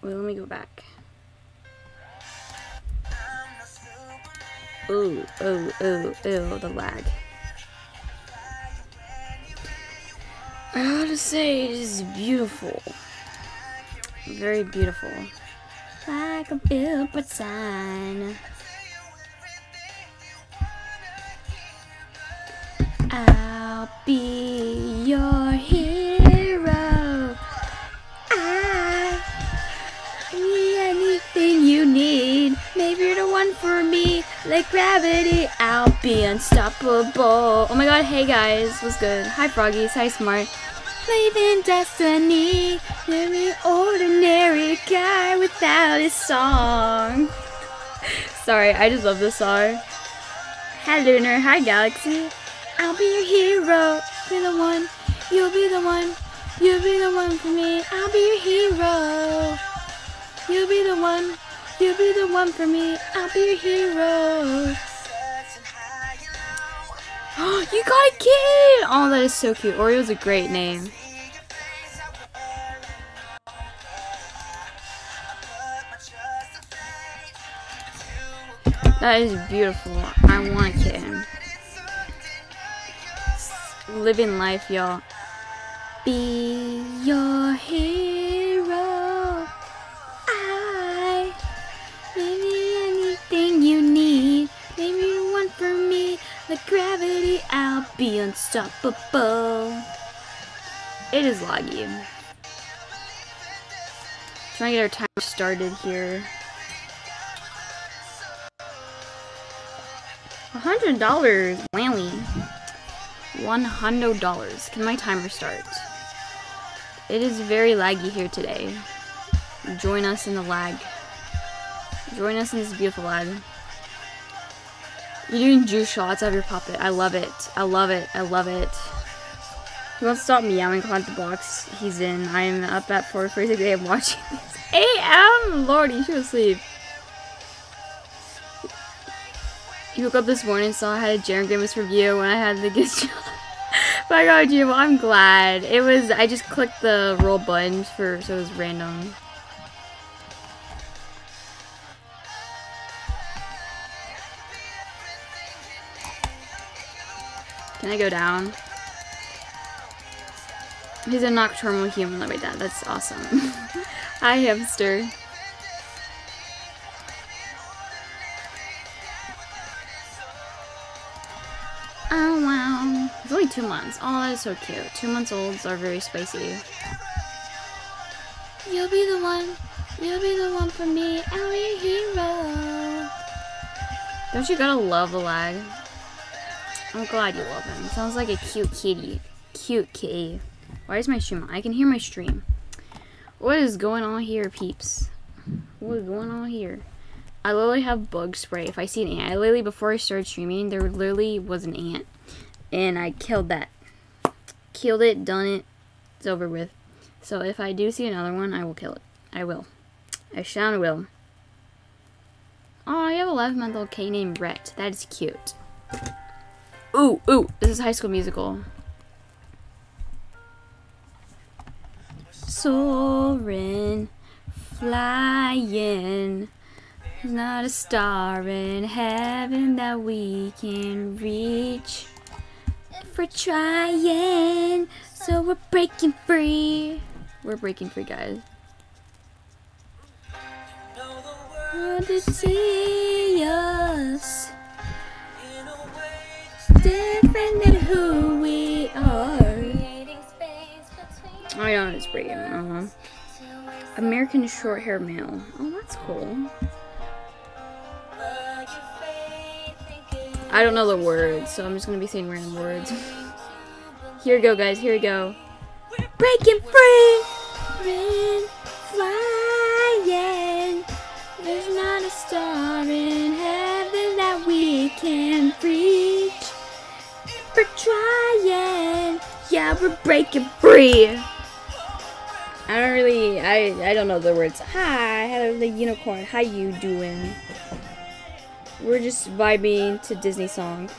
Wait, let me go back. Ooh, ooh, ooh, ooh, the lag. I gotta say, it is beautiful. Very beautiful. Like a billboard sign. I'll be your hero. I need anything you need. Maybe you're the one for me. Like gravity, I'll be unstoppable. Oh my god, hey guys, what's good? Hi Froggies, hi Smart. Living destiny. I'm an ordinary guy without a song. Sorry, I just love this song. Hi Lunar, hi Galaxy. I'll be your hero. Be the one. You'll be the one. You'll be the one for me. I'll be your hero. You'll be the one. You'll be the one for me. I'll be your hero. Oh, you got a kid! Oh, that is so cute. Oreo's a great name. That is beautiful. I want a kitten. Living life, y'all. Be your hero. I maybe anything you need. Maybe you want for me. Like gravity, I'll be unstoppable. It is laggy. Trying to get our timer started here. $100, whammy. $100. Can my timer start? It is very laggy here today. Join us in the lag. Join us in this beautiful lag. You're doing juice shots of your puppet. I love it. I love it. I love it. He won't stop meowing on the box he's in. I am up at 4:46 a.m. watching this. a.m. Lord, you should asleep. You woke up this morning and saw I had a Jaren Grimace review when I had the gift shop. My god, Jim, I'm glad. It was, I just clicked the roll button so it was random. Can I go down? He's a nocturnal human. Let me down. That's awesome. Hi, hamster. Oh, wow. It's only 2 months. Oh, that is so cute. 2 months olds are very spicy. You'll be the one. You'll be the one for me. I'll be your hero. Don't you gotta love the lag? I'm glad you love him. Sounds like a cute kitty. Cute kitty. Why is my stream on? I can hear my stream. What is going on here, peeps? What is going on here? I literally have bug spray. If I see an ant, I literally, before I started streaming, there literally was an ant. And I killed that. Killed it, done it. It's over with. So if I do see another one, I will kill it. I will. I shall will. Oh, I have a 11-month-old K named Rhett. That is cute. Ooh, ooh. This is High School Musical. Soaring, flying. There's not a star in heaven that we can reach. If we're trying, so we're breaking free. We're breaking free, guys. Want to see us different than who we are. Oh yeah, it's breaking. American short hair male. Oh, that's cool. I don't know the words, so I'm just gonna be saying random words. Here we go, guys. Here we go. Breaking free, flying. There's not a star in heaven that we can reach. We're trying, yeah, we're breaking free. I don't know the words. Hi, hello, the unicorn. How you doing? We're just vibing to Disney song.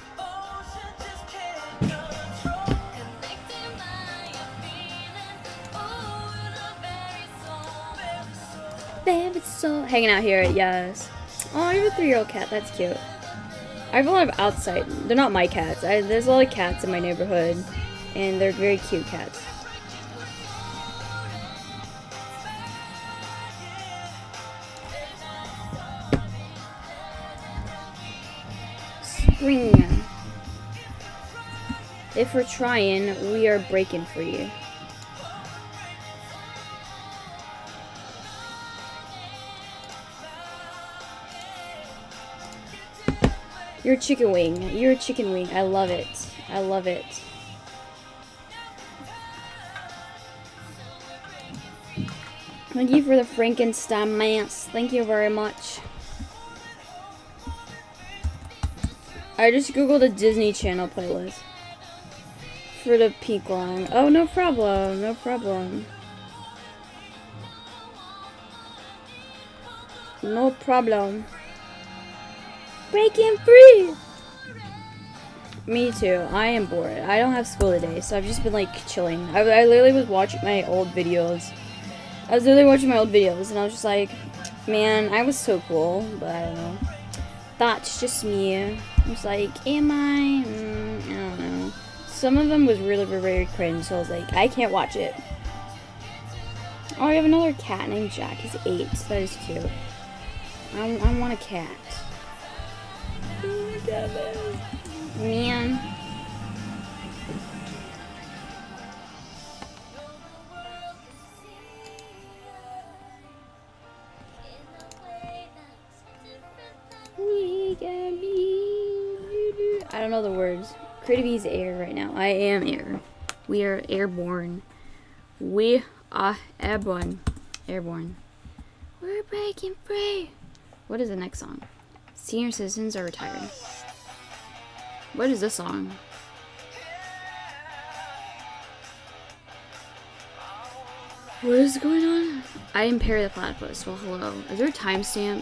favorite soul. Hanging out here, yes. Oh, I have a 3-year-old cat. That's cute. I have a lot of outside. They're not my cats. There's a lot of cats in my neighborhood, and they're very cute cats. Spring. If we're trying, we are breaking free. You're a chicken wing. You're a chicken wing. I love it. I love it. Thank you for the Frankenstein Mance. Thank you very much. I just googled a Disney Channel playlist for the peak line. Oh, no problem. No problem. No problem. Breaking free! Me too. I am bored. I don't have school today, so I've just been like chilling. I literally was watching my old videos. I was literally watching my old videos, and I was just like, man, I was so cool, but I don't know. That's just me. I was like, am I? I don't know. Some of them was really very cringe, so I was like, I can't watch it. Oh, I have another cat named Jack. He's 8. That is cute. I want a cat. Oh my god, man. I don't know the words. Creativity's air right now. I am air. We are airborne. We are airborne. Airborne. We're breaking free. What is the next song? Senior citizens are retired. What is this song? What is going on? I am Perry the Platypus. Well, hello. Is there a timestamp?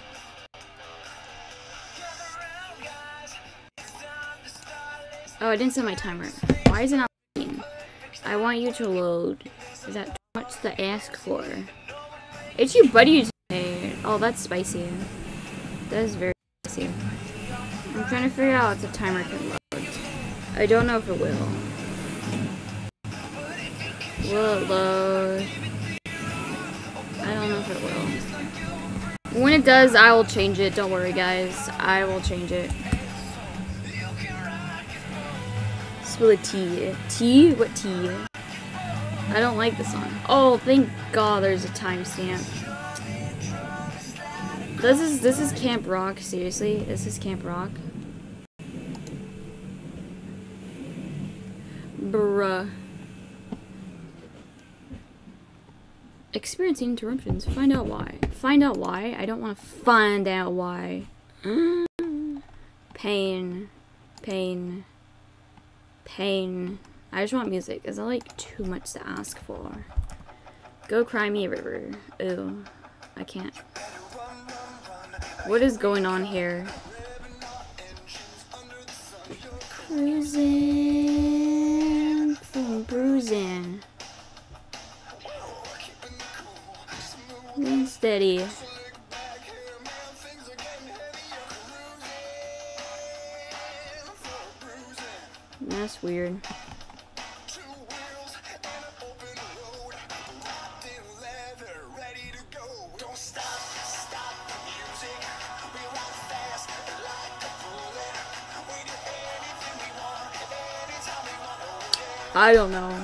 Oh, I didn't set my timer. Why is it not working? I want you to load. Is that too much to ask for? It's your buddy today. Oh, that's spicy. That is very spicy. I'm trying to figure out if the timer can load. I don't know if it will. Will it load? I don't know if it will. When it does, I will change it. Don't worry, guys. I will change it. Spill a tea. Tea? What tea? I don't like this song. Oh, thank God there's a timestamp. This is Camp Rock. Seriously, this is Camp Rock. Bruh. Experiencing interruptions. Find out why. Find out why? I don't want to find out why. Pain. Pain. Pain. I just want music. Is that like too much to ask for? Go cry me a river. Ooh. I can't. What is going on here? Cruising from bruising. Steady. That's weird. I don't know.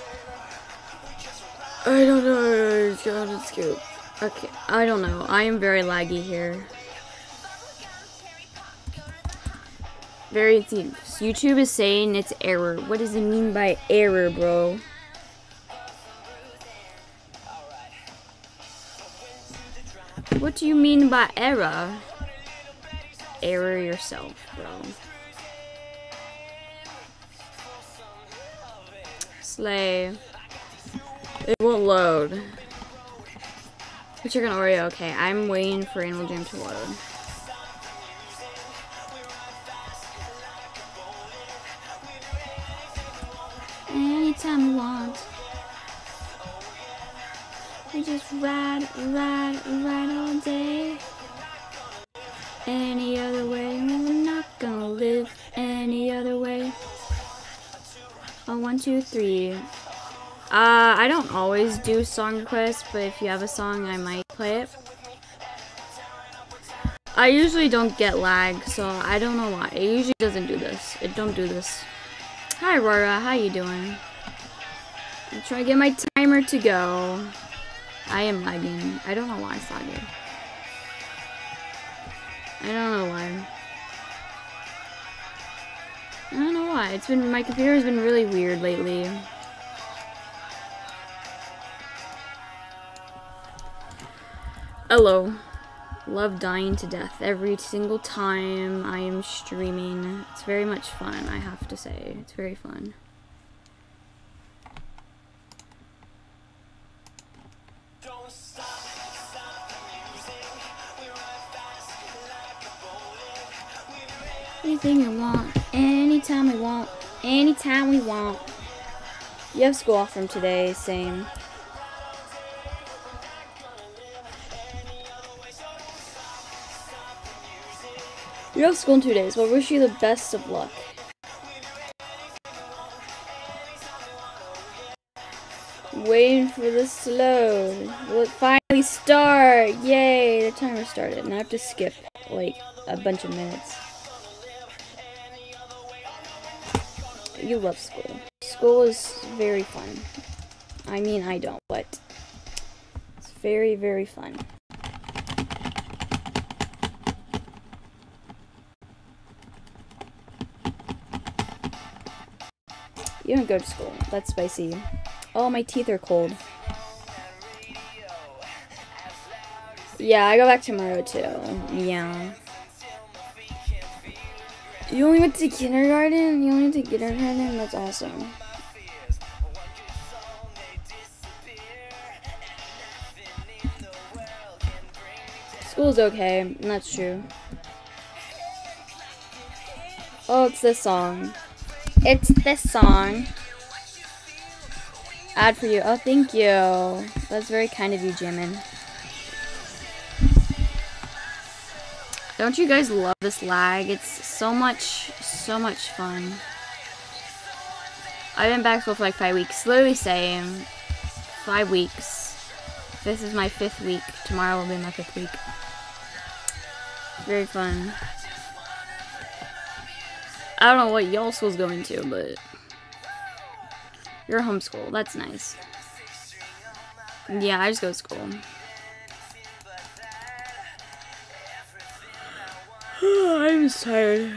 I don't know. Got a scoop. Okay, I don't know. I am very laggy here. Very deep. YouTube is saying it's error. What does it mean by error, bro? What do you mean by error? Error yourself, bro. Slay. It won't load. But you're gonna Oreo. Okay, I'm waiting for Animal Jam to load. Anytime you want. We just ride all day. Any other way, we're not gonna live any other way. Oh, 1, 2, 3. I don't always do song requests, but if you have a song, I might play it. I usually don't get lag, so I don't know why. It usually doesn't do this. It don't do this. Hi, Aurora. How you doing? I'm trying to get my timer to go. I am lagging. I don't know why it's lagging. I don't know why. I don't know why. It's been, my computer has been really weird lately. Hello. Love dying to death every single time I am streaming. It's very much fun, I have to say. It's very fun. Anything you want, anytime we want, anytime we want. You have school off from today, same. You have school in 2 days. Well, wish you the best of luck. Waiting for this to load. Will it finally start? Yay! The timer started. Now I have to skip like a bunch of minutes. You love school. School is very fun. I mean, I don't, but it's very, very fun. You don't go to school. That's spicy. Oh, my teeth are cold. Yeah, I go back tomorrow too. Yeah. You only went to kindergarten? You only went to kindergarten? That's awesome. School's okay. That's true. Oh, it's this song. It's this song. Ad for you. Oh, thank you. That's very kind of you, Jimin. Don't you guys love this lag? It's so much fun. I've been back to school for like 5 weeks. Literally same. 5 weeks. This is my 5th week. Tomorrow will be my 5th week. Very fun. I don't know what y'all school's going to, but you're homeschool. That's nice. Yeah, I just go to school. I'm just tired.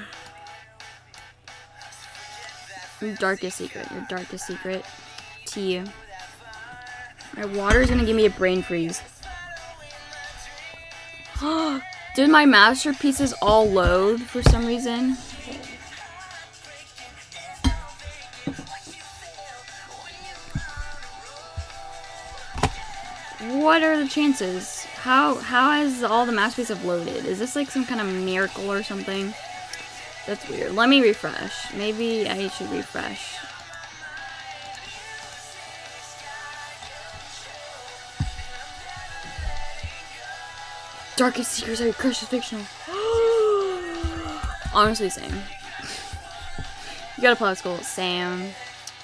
Your darkest secret. Your darkest secret. To you. My water's gonna give me a brain freeze. Did my masterpieces all load for some reason? What are the chances? How has all the masterpieces have loaded? Is this like some kind of miracle or something? That's weird. Let me refresh. Maybe I should refresh. Darkest secrets of your crush is fictional. Honestly, same. You gotta play school. Same.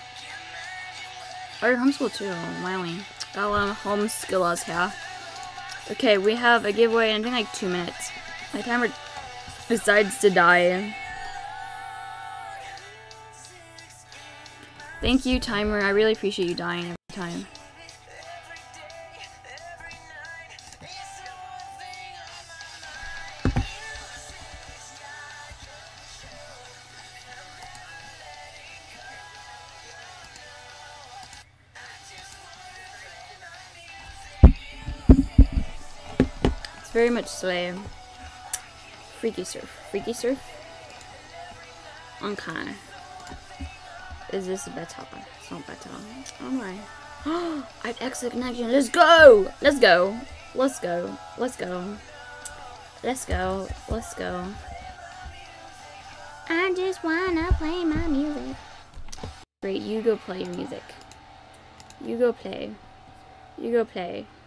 Oh, you're homeschooled too. Miley. Got a lot of homeschoolers here. Okay, we have a giveaway in I think like 2 minutes. My timer decides to die. Thank you, timer. I really appreciate you dying every time. Very much slay. Freaky surf. Freaky surf? Okay. Is this better? It's not better. Alright. I have exit connection. Let's go! Let's go. Let's go. Let's go. Let's go. Let's go. I just wanna play my music. Great, you go play your music. You go play. You go play.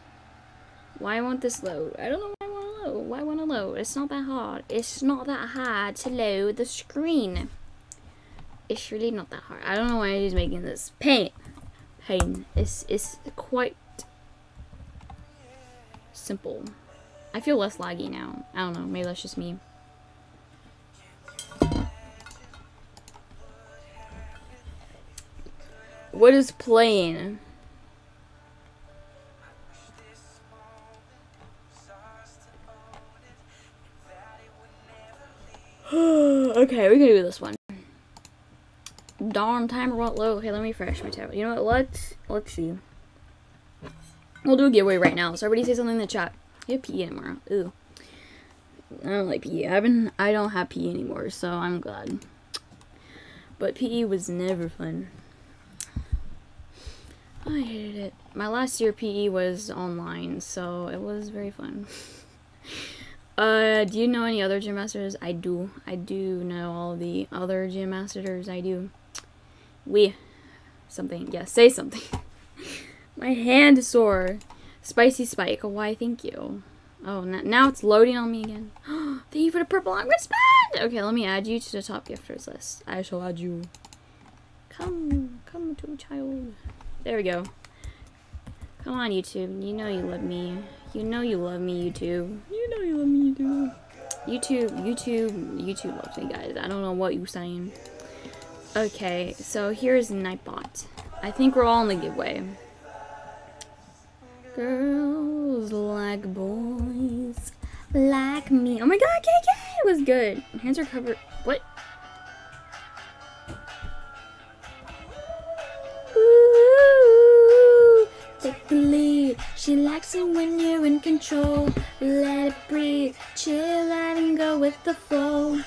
Why won't this load? I don't know why I want to load. Why I want to load? It's not that hard. It's not that hard to load the screen. It's really not that hard. I don't know why he's making this pain. It's quite simple. I feel less laggy now. I don't know. Maybe that's just me. What is playing? Okay, we're gonna do this one. Darn, timer won't load. Okay, let me refresh my tab. You know what? Let's see. We'll do a giveaway right now. So everybody say something in the chat. You have PE tomorrow. Ooh. I don't like PE. I don't have PE anymore, so I'm glad. But PE was never fun. I hated it. My last year PE was online, so it was very fun. Do you know any other gym masters? I do. I do know all the other gym masters. I do. Something. Yeah, say something. My hand is sore. Spicy Spike. Why, thank you. Oh, now it's loading on me again. Thank you for the purple long wristband. Okay, let me add you to the top gifters list. I shall add you. Come to child. There we go. Come on, YouTube. You know you love me. You know you love me, YouTube. You know you love me, YouTube. YouTube loves me, guys. I don't know what you're saying. Okay, so here's Nightbot. I think we're all in the giveaway. Girls like boys like me. Oh my god, KK! It was good. My hands are covered. What? Ooh, take the lead. She likes it when you're in control. Let it breathe. Chill out and go with the flow.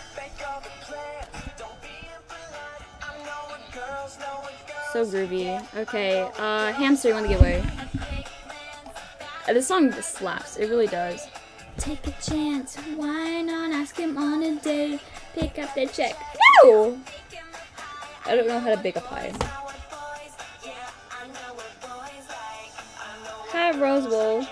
So groovy. Okay, Hamster, you want to give away? This song just slaps. It really does. Take a chance. Why not ask him on a date? Pick up the check. No! I don't know how to bake a pie. Hi, Rose Bowl.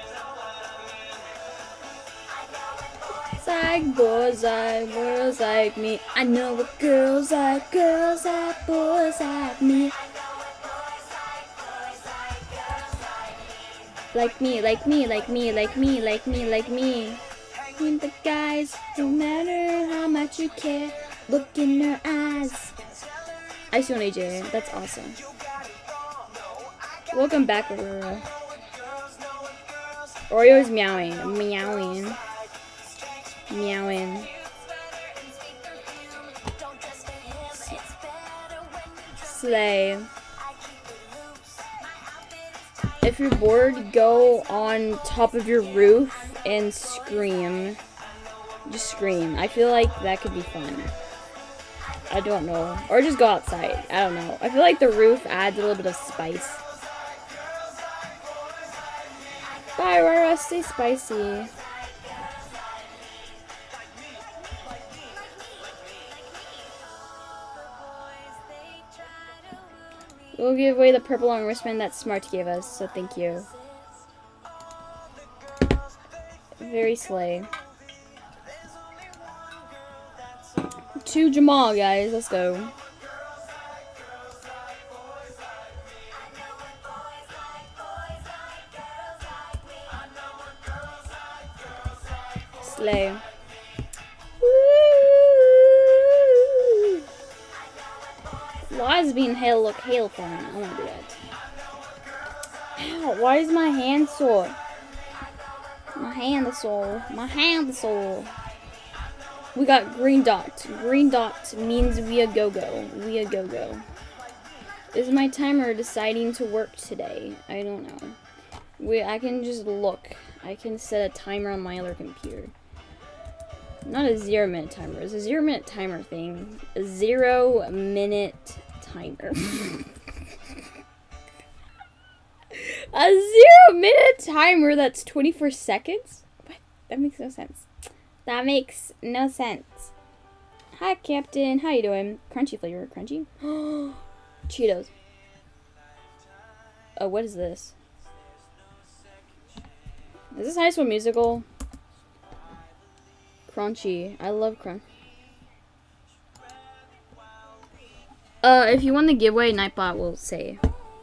Like boys like me. I know what girls like boys like me. Like me, like me, like me, like me, like me, like me. When the guys, no matter how much you care, look in their eyes. I see one AJ, that's awesome. Welcome back, Aurora. Oreo's meowing, meowing. Meowing. Slay. If you're bored, go on top of your roof and scream. Just scream. I feel like that could be fun. I don't know. Or just go outside. I don't know. I feel like the roof adds a little bit of spice. Bye, Aurora. Stay spicy. We'll give away the purple long wristband that Smart gave us, so thank you. Very slay. To Jamal, guys. Let's go. Slay. Why is being hail look hail for me? I want to do that. Ow, why is my hand sore? My hand is sore. My hand is sore. We got green dot. Green dot means we a go-go. We a go-go. Is my timer deciding to work today? I don't know. I can just look. I can set a timer on my other computer. Not a 0-minute timer. It's a 0-minute timer thing. A 0-minute timer. A 0-minute timer that's 24 seconds? What? That makes no sense. That makes no sense. Hi, Captain. How you doing? Crunchy flavor. Crunchy? Cheetos. Oh, what is this? Is this High School Musical? Crunchy. I love crunch. If you won the giveaway, Nightbot will say.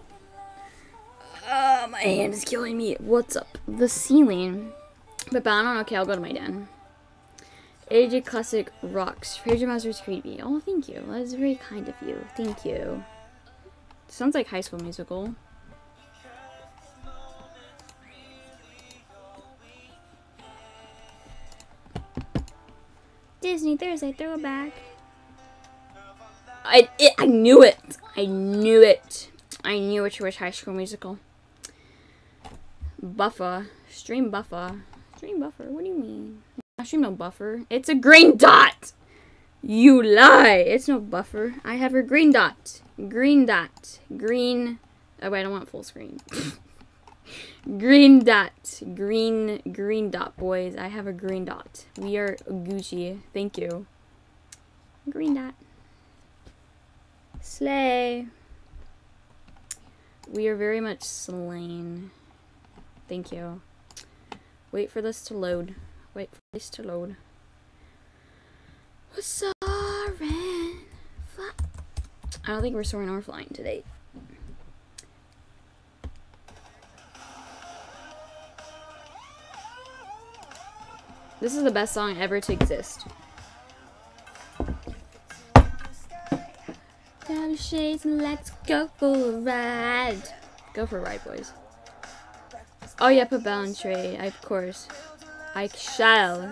My hand is killing me. What's up? The ceiling. But I don't know. Okay, I'll go to my den. AJ Classic rocks. Fraser Master's creepy. Oh, thank you. That is very kind of you. Thank you. Sounds like High School Musical. Disney Thursday throwback. I knew it. I knew it. I knew it was High School Musical. Buffer. Stream buffer. Stream buffer? What do you mean? I stream no buffer. It's a green dot! You lie! It's no buffer. I have a green dot. Green dot. Green. Oh, wait, I don't want full screen. Green dot. Green dot, boys. I have a green dot. We are Gucci. Thank you. Green dot. Slay. We are very much slain. Thank you. Wait for this to load. Wait for this to load. Soaring. I don't think we're soaring or flying today. This is the best song ever to exist. Down the shades and let's go for a ride. Go for a ride, boys. Oh, yeah, put Bell and Trey. Of course. I shall.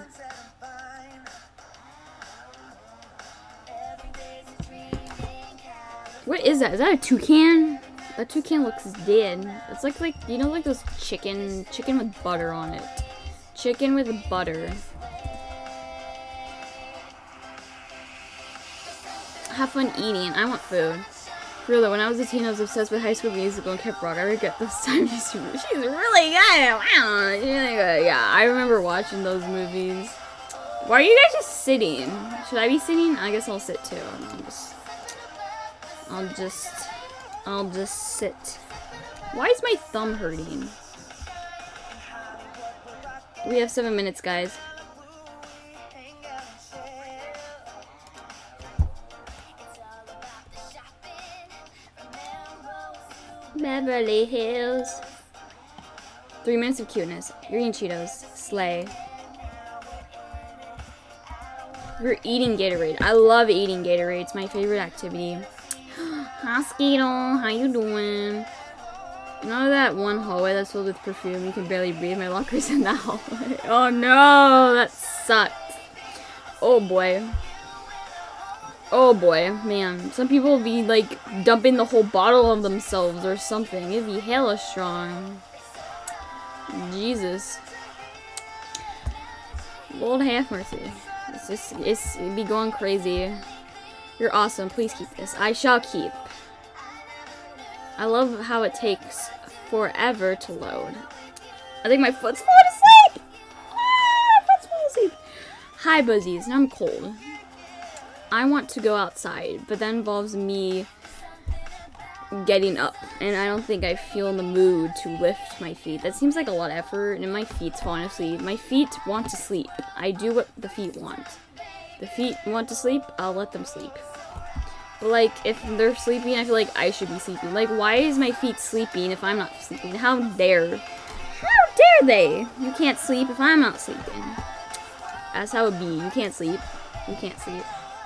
What is that? Is that a toucan? That toucan looks dead. It's like you know, like those chicken with butter on it. Chicken with butter. Have fun eating. I want food. For real though, when I was a teen, I was obsessed with High School Musical and Camp Rock. I regret those times. She's really good. Wow, she's really good. Yeah, I remember watching those movies. Why are you guys just sitting? Should I be sitting? I guess I'll sit too. I'll just sit. Why is my thumb hurting? We have 7 minutes, guys. Beverly Hills. 3 minutes of cuteness. Green Cheetos. Slay. We're eating Gatorade. I love eating Gatorade. It's my favorite activity. Hi, Skeetle. How you doing? You know that one hallway that's filled with perfume? You can barely breathe. My locker's in that hallway. Oh no, that sucked. Oh boy. Oh boy, man. Some people will be like dumping the whole bottle of themselves or something. It'd be hella strong. Jesus. Lord have mercy. It'd be going crazy. You're awesome. Please keep this. I shall keep. I love how it takes forever to load. I think my foot's falling asleep. Ah, my foot's falling asleep. Hi, Buzzies. Now I'm cold. I want to go outside, but that involves me getting up, and I don't think I feel in the mood to lift my feet. That seems like a lot of effort, and my feet's falling asleep. My feet want to sleep. I do what the feet want. The feet want to sleep, I'll let them sleep. But like, if they're sleeping, I feel like I should be sleeping. Like, why is my feet sleeping if I'm not sleeping? How dare? How dare they? You can't sleep if I'm not sleeping. That's how it be. You can't sleep. You can't sleep.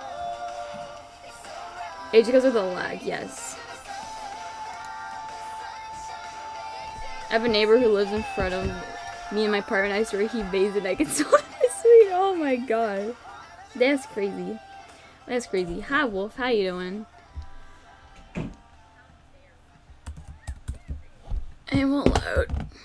Age goes with a lag, yes. I have a neighbor who lives in front of me in my apartment. I swear he bathes and I can still sleep. Oh my god. That's crazy. That's crazy. Hi, Wolf. How you doing? It won't load.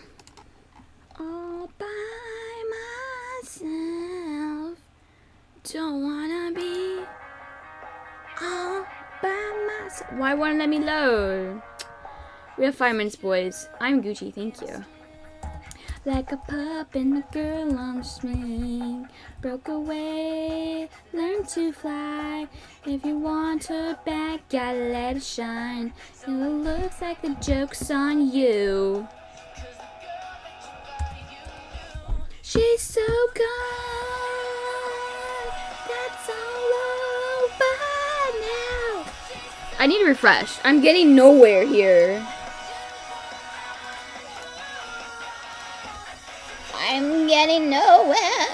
All by myself. Don't wanna be all by myself. Why won't it let me load? We have 5 minutes, boys. I'm Gucci. Thank you. Like a pup and a girl on the swing. Broke away, learn to fly. If you want her back, gotta let it shine. And it looks like the joke's on you. She's so gone. That's all over now. I need to refresh. I'm getting nowhere here. I'm getting nowhere.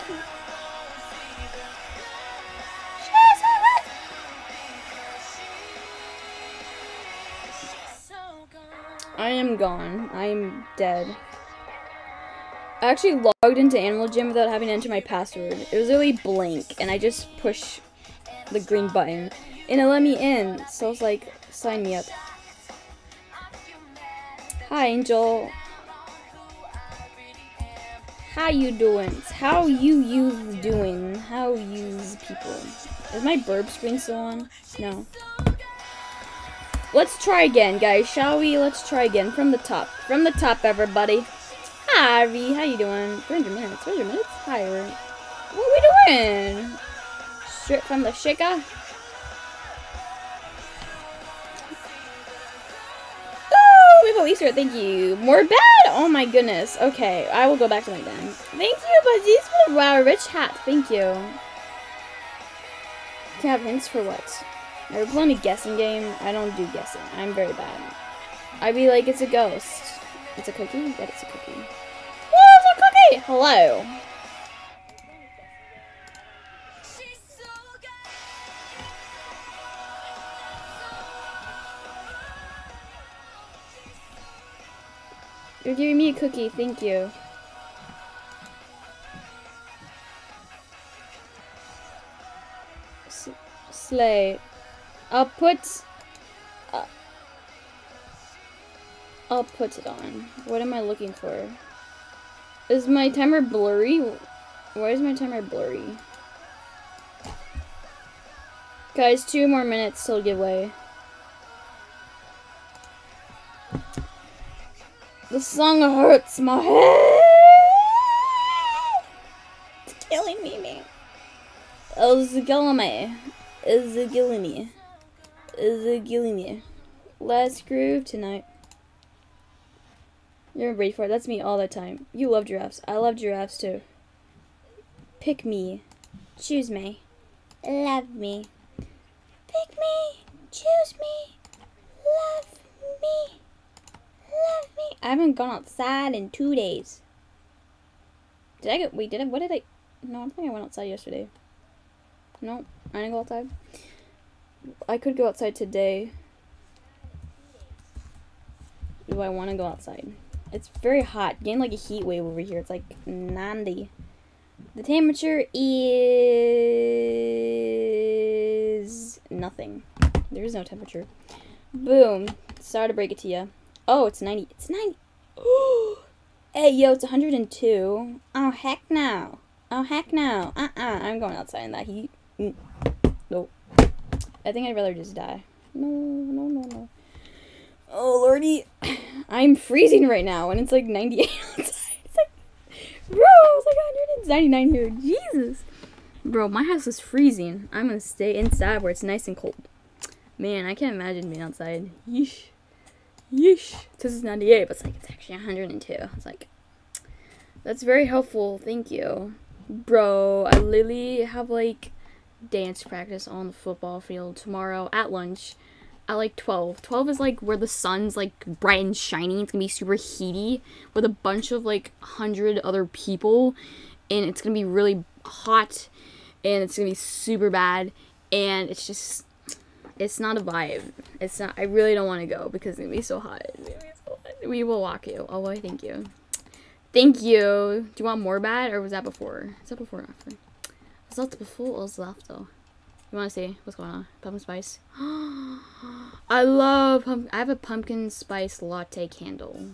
I am gone. I am dead. I actually logged into Animal Jam without having to enter my password. It was really blank, and I just pushed the green button, and it let me in. So I was like, sign me up. Hi, Angel. How you doing? How you doing? How yous people? Is my burp screen still on? No. Let's try again, guys, shall we? Let's try again from the top. From the top, everybody. Hi, Ari. How you doing? 300 minutes. 300 minutes? Hi, Ari. What are we doing? Straight from the shaker. Oh, we have Easter. Thank you. More bad? Oh my goodness. Okay, I will go back to my den. Thank you, Buzzies, for the wow, rich hat. Thank you. Can I have hints for what? Are we playing a guessing game? I don't do guessing. I'm very bad. I'd be like, it's a ghost. It's a cookie? But it's a cookie. Oh, it's a cookie! Hello. You're giving me a cookie. Thank you. Slay. I'll put it on. What am I looking for? Is my timer blurry? Why is my timer blurry? Guys, 2 more minutes till giveaway. The song hurts my head. It's killing me, man. It's killing me. It's killing me. It's killing me. Let's groove tonight. You're ready for it. That's me all the time. You love giraffes. I love giraffes too. Pick me. Choose me. Love me. Pick me. Choose me. Love me. Love me. I haven't gone outside in 2 days. Did I go? Wait, did I? What did I? No, I don't think I went outside yesterday. No, I didn't go outside. I could go outside today. Do I want to go outside? It's very hot. Getting like a heat wave over here. It's like 90. The temperature is nothing. There is no temperature. Boom. Sorry to break it to you. Oh, it's 90. It's 90. Hey, yo, it's 102. Oh, heck no. Oh, heck no. I'm going outside in that heat. Nope. I think I'd rather just die. No. Oh, lordy. I'm freezing right now, and it's like 98 outside. It's like, bro, it's like 199 here. Jesus. Bro, my house is freezing. I'm gonna stay inside where it's nice and cold. Man, I can't imagine being outside. Yeesh. Yeesh. This is 98, but it's like, it's actually 102. It's like, that's very helpful. Thank you. Bro, I literally have, like, dance practice on the football field tomorrow at lunch. At like 12. 12 is like where the sun's like bright and shiny. It's gonna be super heaty with a bunch of like 100 other people, and it's gonna be really hot, and it's gonna be super bad, and it's just, it's not a vibe. It's not. I really don't want to go because it's gonna be so hot. It's gonna be so hot. We will walk you. Oh boy, thank you. Thank you. Do you want more bad, or was that before? Is that before or after? Was that before or was that after? You want to see what's going on? Pumpkin spice. I love I have a pumpkin spice latte candle.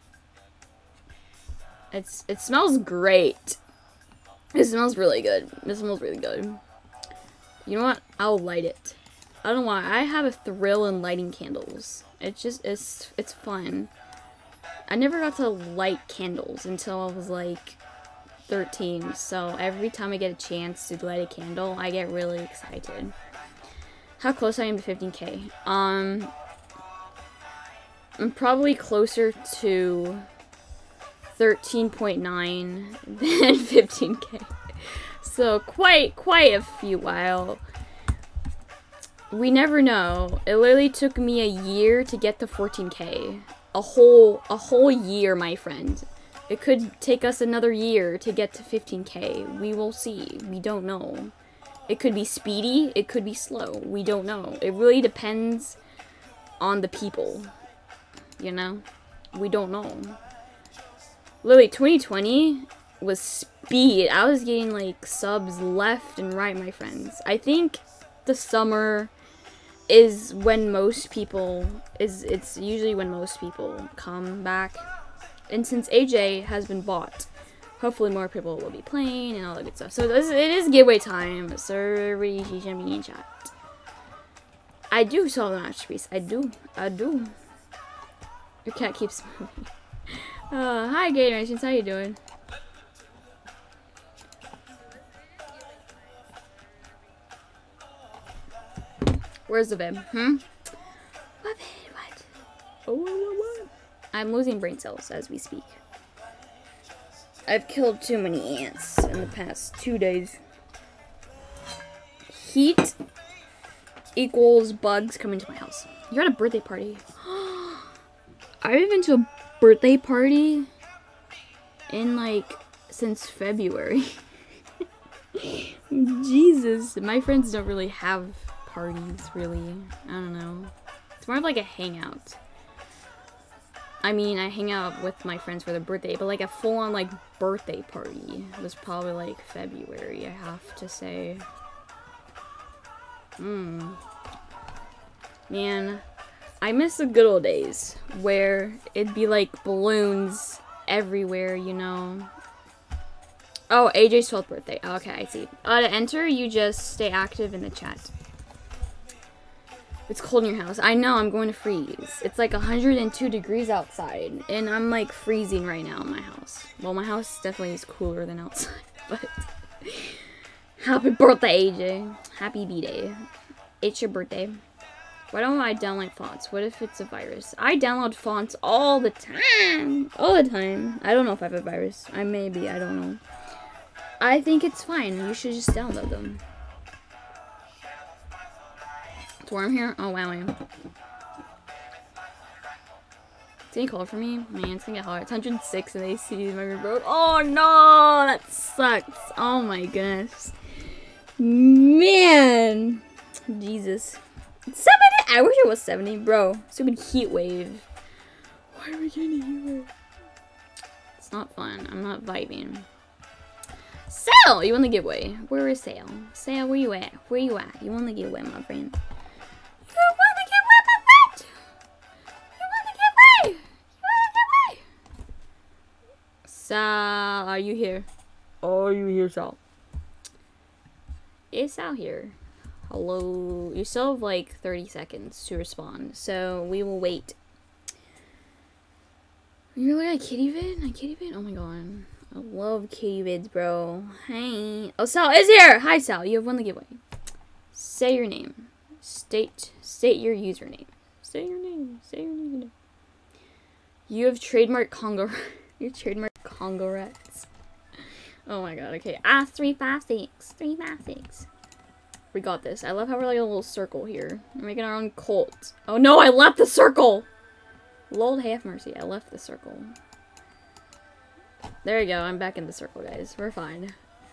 It smells great. It smells really good. It smells really good. You know what? I'll light it. I don't know why. I have a thrill in lighting candles. It's just it's fun. I never got to light candles until I was like 13, so every time I get a chance to light a candle, I get really excited. How close I am to 15k? I'm probably closer to 13.9, then 15K. So quite a few while. We never know. It literally took me a year to get to 14K. A whole year, my friend. It could take us another year to get to 15K. We will see. We don't know. It could be speedy. It could be slow. We don't know. It really depends on the people. You know? We don't know. Literally, 2020 was speed. I was getting, like, subs left and right, my friends. I think the summer is when most people, it's usually when most people come back. And since AJ has been bought, hopefully more people will be playing and all that good stuff. So it is giveaway time. Sorry, she should be in chat. I do solve the masterpiece. I do. Your cat keeps moving. Hi Gators, how you doing? Where's the vid? What? Oh, I'm losing brain cells as we speak. I've killed too many ants in the past 2 days. Heat equals bugs coming to my house. You're at a birthday party. I haven't been to a birthday party in, like, since February. Jesus. My friends don't really have parties, really. I don't know. It's more of like a hangout. I mean, I hang out with my friends for their birthday, but like a full-on like birthday party was probably like February, I have to say. Man, I miss the good old days where it'd be like balloons everywhere, you know. Oh, AJ's 12th birthday. Okay, I see. To enter, you just stay active in the chat. It's cold in your house. I know, I'm going to freeze. It's like 102 degrees outside, and I'm like freezing right now in my house. Well, my house definitely is cooler than outside, but... Happy birthday, AJ. Happy B-Day. It's your birthday. Why don't I download fonts? What if it's a virus? I download fonts all the time. All the time. I don't know if I have a virus. I may be, I don't know. I think it's fine. You should just download them. It's warm here? Oh, wow, I am. It's any cold for me? Man, it's gonna get hot. It's 106 in AC in my road. Oh, no! That sucks. Oh, my goodness. Man! Jesus. It's 70? I wish it was 70, bro. Stupid heat wave. Why are we getting a heat wave? It's not fun. I'm not vibing. Sale! You won the giveaway. Where is Sale? Sale, where you at? Where you at? You won the giveaway, my friend. You won the giveaway, my friend! You won the giveaway! You won the giveaway! Sal, are you here? Are you here, Sal? Is Sal here? Hello? You still have like 30 seconds to respond, so we will wait. You're like a kitty vid? A kitty vid? Oh my god. I love kitty vids, bro. Hey. Oh, Sal is here! Hi, Sal. You have won the giveaway. Say your name. State your username. Say your name. Say your name. You have trademarked Congo. You trademarked Congo Rats. Oh my god. Okay. 356. 356. We got this. I love how we're like a little circle here. We're making our own cult. Oh no! I left the circle. Lord have mercy. I left the circle. There you go, I'm back in the circle, guys. We're fine.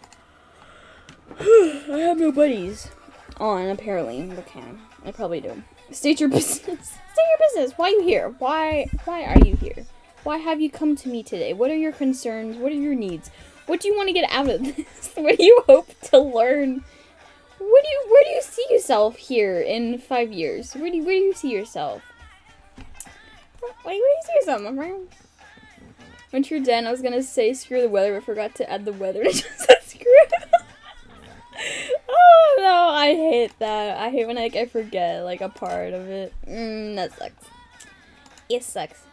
I have no buddies on, apparently. Okay, I probably do. State your business. State your business. Why are you here? Why are you here? Why have you come to me today? What are your concerns? What are your needs? What do you want to get out of this? What do you hope to learn? Where do you see yourself here in 5 years? Where do you see yourself? Where do you see yourself, my friend? Went to your den, I was gonna say screw the weather, but forgot to add the weather. I just said screw it. Oh no, I hate that. I hate when like I forget like a part of it. That sucks. It sucks.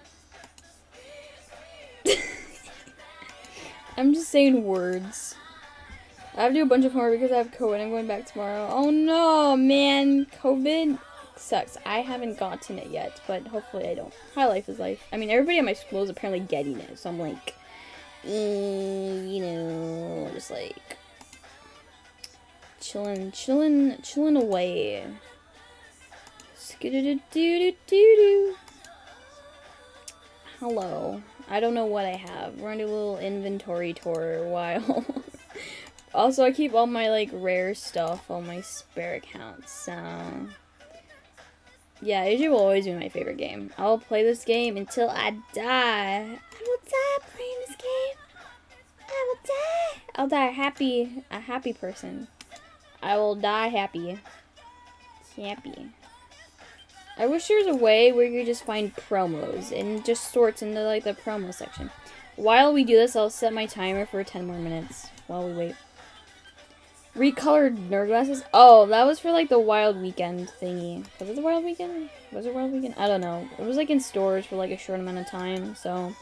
I'm just saying words. I have to do a bunch of homework because I have COVID. I'm going back tomorrow. Oh no, man. COVID sucks. I haven't gotten it yet, but hopefully I don't. Hi, Life is Life. I mean, everybody at my school is apparently getting it, so I'm like, you know, just like chilling away. Skidoo-doo-doo-doo-doo. Hello. I don't know what I have. We're gonna do a little inventory tour while. Also, I keep all my like rare stuff on my spare accounts, so yeah, Age will always be my favorite game. I'll play this game until I die. I will die playing this game. I will die. I'll die a happy person. I will die happy. Happy. I wish there was a way where you could just find promos and just sorts into like the promo section. While we do this, I'll set my timer for 10 more minutes while we wait. Recolored nerd glasses? Oh, that was for like the Wild Weekend thingy. Was it the Wild Weekend? Was it Wild Weekend? I don't know. It was like in stores for like a short amount of time, so.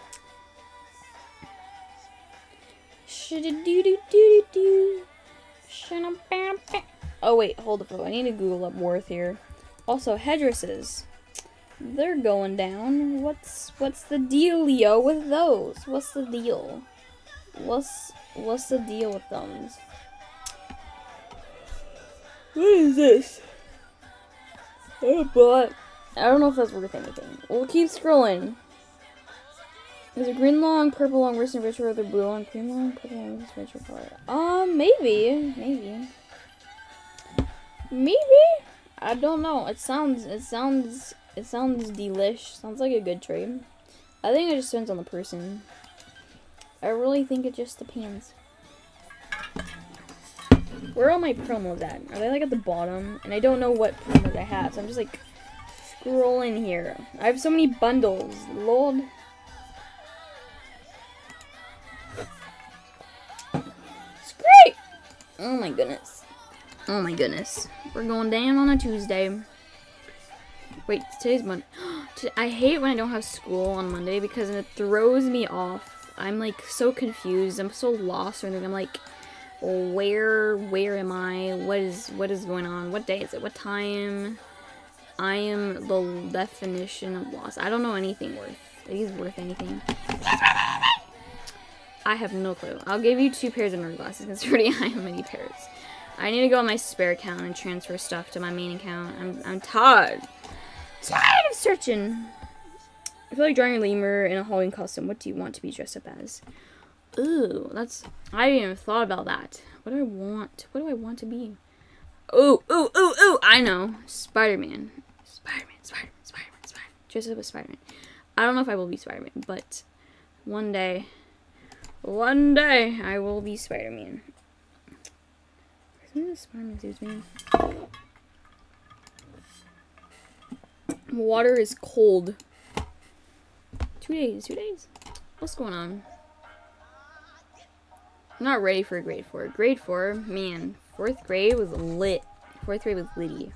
Oh wait, hold up. I need to Google up Worth here. Also, headdresses. They're going down. What's the dealio with those? What's the deal? What's the deal with them? What is this? Oh, but I don't know if that's worth anything. We'll keep scrolling. Is it green long, purple long, worse and richer, or the blue long, green long, purple long, worse and richer color? Maybe. I don't know. It sounds delish. Sounds like a good trade. I think it just depends on the person. I really think it just depends. Where are all my promos at? Are they like at the bottom? And I don't know what promos I have, so I'm just like scrolling here. I have so many bundles, lord. It's great! Oh my goodness. Oh my goodness. We're going down on a Tuesday. Wait, today's Monday. I hate when I don't have school on Monday because it throws me off. I'm like so confused. I'm so lost. I'm like, where am I? What is going on? What day is it? What time? I am the definition of lost. I don't know anything worth. Is worth anything? I have no clue. I'll give you 2 pairs of nerd glasses because already I have many pairs. I need to go on my spare account and transfer stuff to my main account. I'm tired. Tired of searching. I feel like drawing a lemur in a Halloween costume. What do you want to be dressed up as? Ooh, I haven't even thought about that. What do I want? What do I want to be? Ooh, I know. Spider-Man. Spider-Man. Dress up as Spider-Man. I don't know if I will be Spider-Man, but one day I will be Spider-Man. Where's Spider-Man suits, man? Water is cold. 2 days. What's going on? I'm not ready for grade 4. Grade 4, man. 4th grade was lit. 4th grade was litty.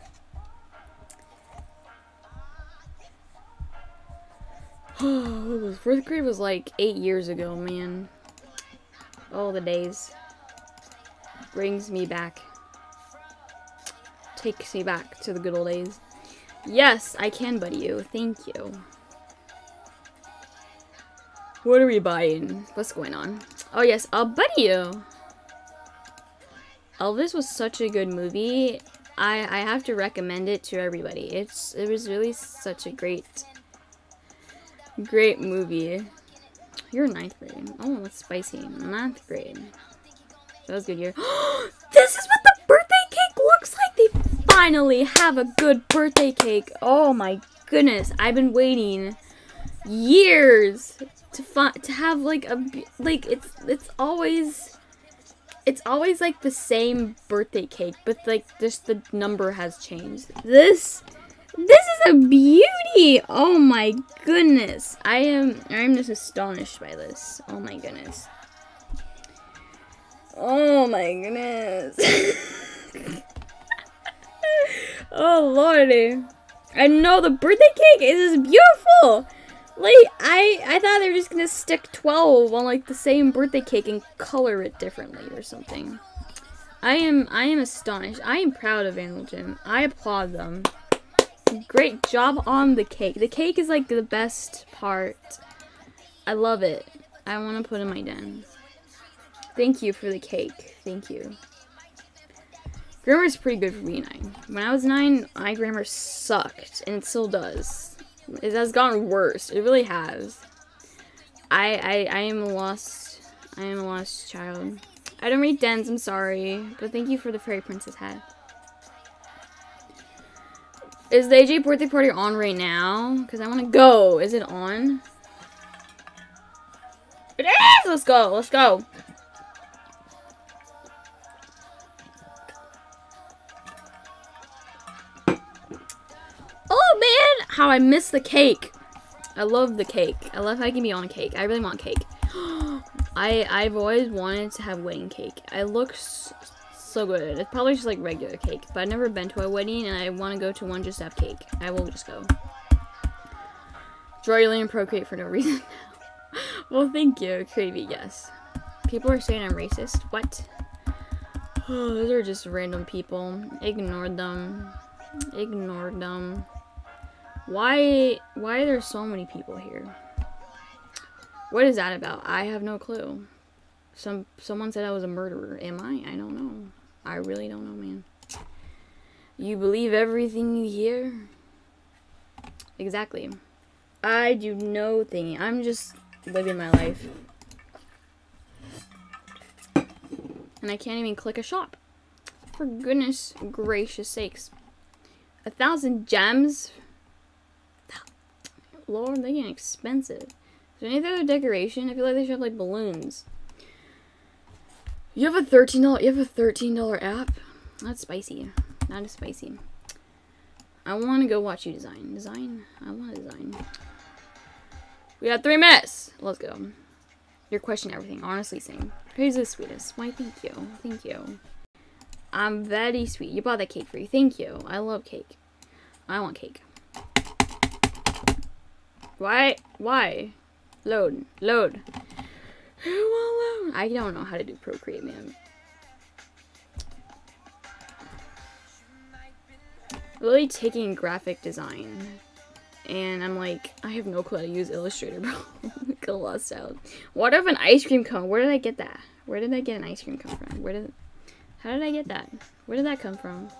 What was 4th grade was like 8 years ago, man. Oh, the days. Brings me back. Takes me back to the good old days. Yes, I can buddy you. Thank you. What are we buying? What's going on? Oh yes, I'll buddy you. Elvis was such a good movie. I have to recommend it to everybody. It was really such a great movie. You're in 9th grade. Oh, that's spicy. 9th grade. That was a good year. This is what the birthday cake looks like. They finally have a good birthday cake. Oh my goodness. I've been waiting years to have like it's always like the same birthday cake, but like just the number has changed. This is a beauty. Oh my goodness. I'm just astonished by this. Oh my goodness. Oh my goodness. Oh lordy. I know the birthday cake is beautiful. Like I thought they were just gonna stick 12 on like the same birthday cake and color it differently or something. I am astonished. I am proud of Vandal Gym. I applaud them. Great job on the cake. The cake is like the best part. I love it. I want to put in my den. Thank you for the cake. Thank you. Grammar's pretty good for being 9. When I was 9, my grammar sucked, and it still does. It has gotten worse. It really has. I am a lost child. I don't read dens, I'm sorry. But thank you for the fairy princess hat. Is the AJ birthday party on right now? Because I want to go. Is it on? It is! Let's go. Let's go. Oh, man! How I miss the cake. I love the cake. I love how I can be on cake. I really want cake. I've always wanted to have wedding cake. It looks so good. It's probably just like regular cake, but I've never been to a wedding, and I want to go to one just to have cake. I will just go. Draw your land and procreate for no reason. Well, thank you, Cravey. Yes. People are saying I'm racist. What? Oh, those are just random people. Ignore them. Ignore them. Why are there so many people here? What is that about? I have no clue. Someone said I was a murderer. Am I? I don't know. I really don't know, man. You believe everything you hear? Exactly. I do no thing. I'm just living my life. And I can't even click a shop. For goodness gracious sakes. 1,000 gems? Lord, they get expensive. Is there any other decoration? I feel like they should have like balloons. You have a $13 app? That's spicy. That is spicy. I want to go watch you design. Design? I want to design. We got 3 minutes. Let's go. You're questioning everything. Honestly saying. Praise the sweetest. Why, thank you. Thank you. I'm very sweet. You bought that cake for you. Thank you. I love cake. I want cake. Why? Why? Load. Load. I don't know how to do Procreate, man. Really taking graphic design, and I'm like, I have no clue how to use Illustrator, bro. Get lost out. What if an ice cream cone? Where did I get that? Where did I get an ice cream come from? How did I get that? Where did that come from?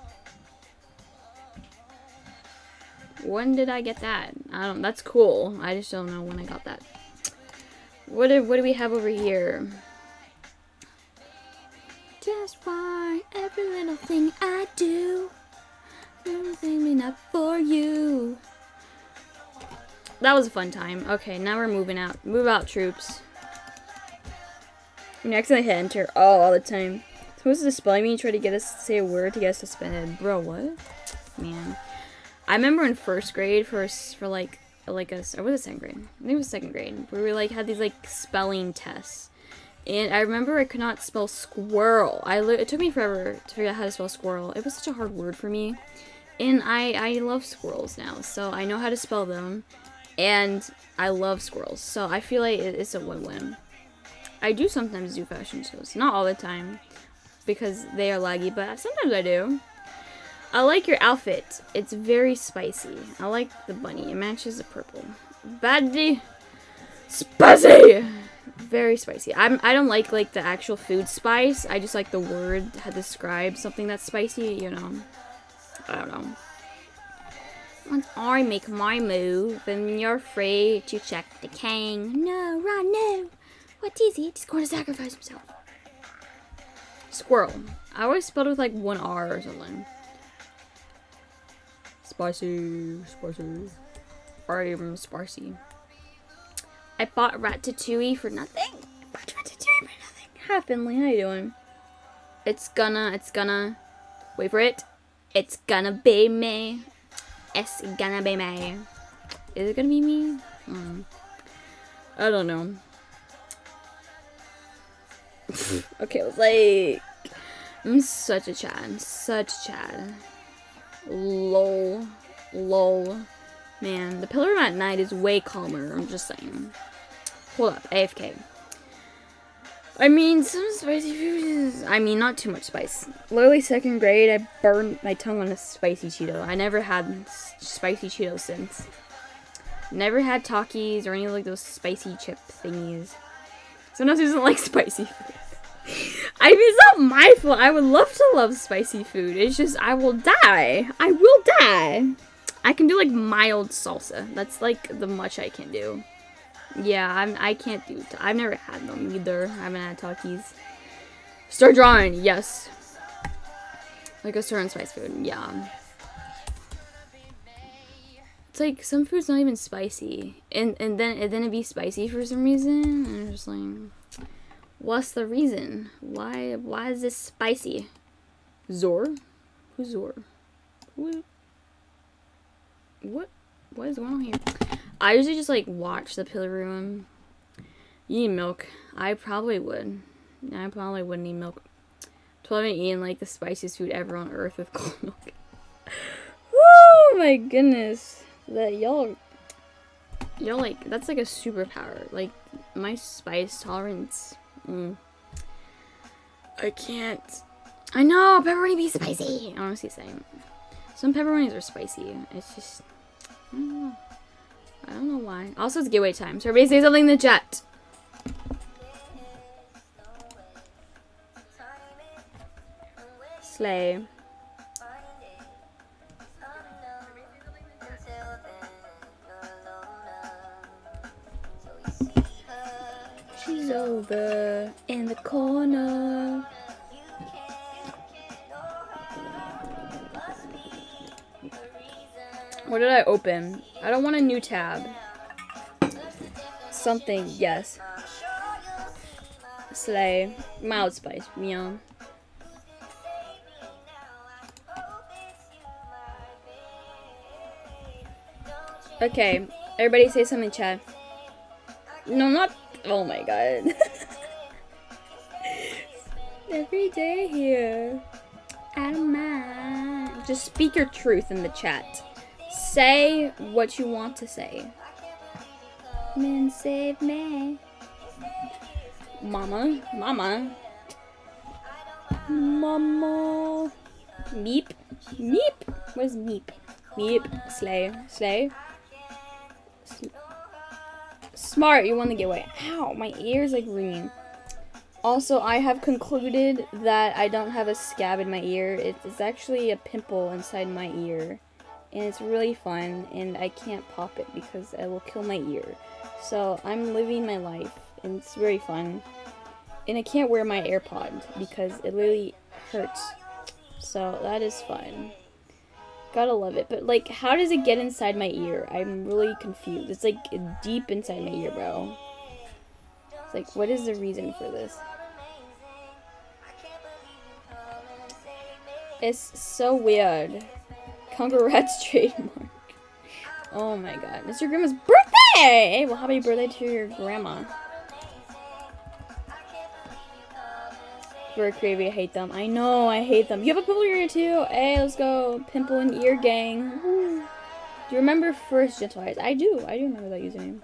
When did I get that? That's cool. I just don't know when I got that. What do we have over here? Just why every little thing I do, everything enough for you. That was a fun time. Okay, now we're moving out. Move out, troops. When you accidentally hit enter, all the time. Supposed to spell me and try to get us to say a word to get us suspended. Bro, what? Man. I remember in first grade for like or was it second grade? I think it was second grade. Where we like had these like spelling tests. And I remember I could not spell squirrel. It took me forever to figure out how to spell squirrel. It was such a hard word for me. And I love squirrels now. So I know how to spell them. And I love squirrels. So I feel like it's a win-win. I do sometimes do fashion shows. Not all the time. Because they are laggy. But sometimes I do. I like your outfit. It's very spicy. I like the bunny. It matches the purple. Very spicy! Very spicy. I don't like the actual food spice. I just like the word to describe something that's spicy, you know. I don't know. Once I make my move, then you're free to check the king. No, run, no. What is it? He's going to sacrifice himself. Squirrel. I always spelled it with like 1 R or something. Spicy, spicy. I'm spicy. I bought Ratatouille for nothing. Hi, Finley. How you doing? It's gonna. Wait for it. It's gonna be me. It's gonna be me. Is it gonna be me? I don't know. Okay, let's like. I'm such a Chad. Such a Chad. Lol. Lol. Man, the Pillar at Night is way calmer. I'm just saying. Hold up. AFK. I mean, some spicy food is... I mean, not too much spice. Literally, second grade, I burned my tongue on a spicy Cheeto. I never had spicy Cheetos since. Never had Takis or any of like those spicy chip thingies. Sometimes he doesn't like spicy food. I mean, it's not my fault. I would love to love spicy food. It's just, I will die. I will die. I can do, like, mild salsa. That's, like, the much I can do. Yeah, I can't do... I've never had them either. I haven't had Takis. Start drawing. Yes. Like a certain spice food. Yeah. It's like, some food's not even spicy. And then it'd be spicy for some reason. And I'm just like... What's the reason? Why is this spicy? Zor? Who's Zor? What is going on here? I usually just like watch the Pillar Room. You need milk. I probably would. I probably wouldn't need milk. 12 and eating like the spiciest food ever on earth with cold milk. Oh my goodness. That y'all like, that's like a superpower. Like my spice tolerance. I can't. I know, pepperoni be spicy. I honestly saying. Some pepperonis are spicy. It's just, I don't know. I don't know why. Also, it's giveaway time. So everybody say something in the chat. Slay. She's over in the corner. What did I open? I don't want a new tab. Something, yes. Slay. Mild spice, yum. Okay, everybody say something, chat. No, not. Oh my god. Every day here. I don't mind. Just speak your truth in the chat. Say what you want to say. Men save me. Mama. Mama. Mama. Meep. Meep. Where's Meep? Meep. Slay. Slay. Smart, you won the giveaway. Ow, my ear's like ringing. Also, I have concluded that I don't have a scab in my ear. It's actually a pimple inside my ear. And it's really fun, and I can't pop it because it will kill my ear. So, I'm living my life, and it's very fun. And I can't wear my AirPod because it really hurts. So, that is fun. Gotta love it. But, like, how does it get inside my ear? I'm really confused. It's, like, deep inside my ear, bro. It's like, what is the reason for this? It's so weird. Congrats, trademark. Oh my god. It's your grandma's birthday! Hey, well, happy birthday to your grandma. Very creepy, I hate them. I know, I hate them. You have a pimple ear too? Hey, let's go. Pimple and ear gang. Woo. Do you remember first Gentle Eyes? I do remember that username.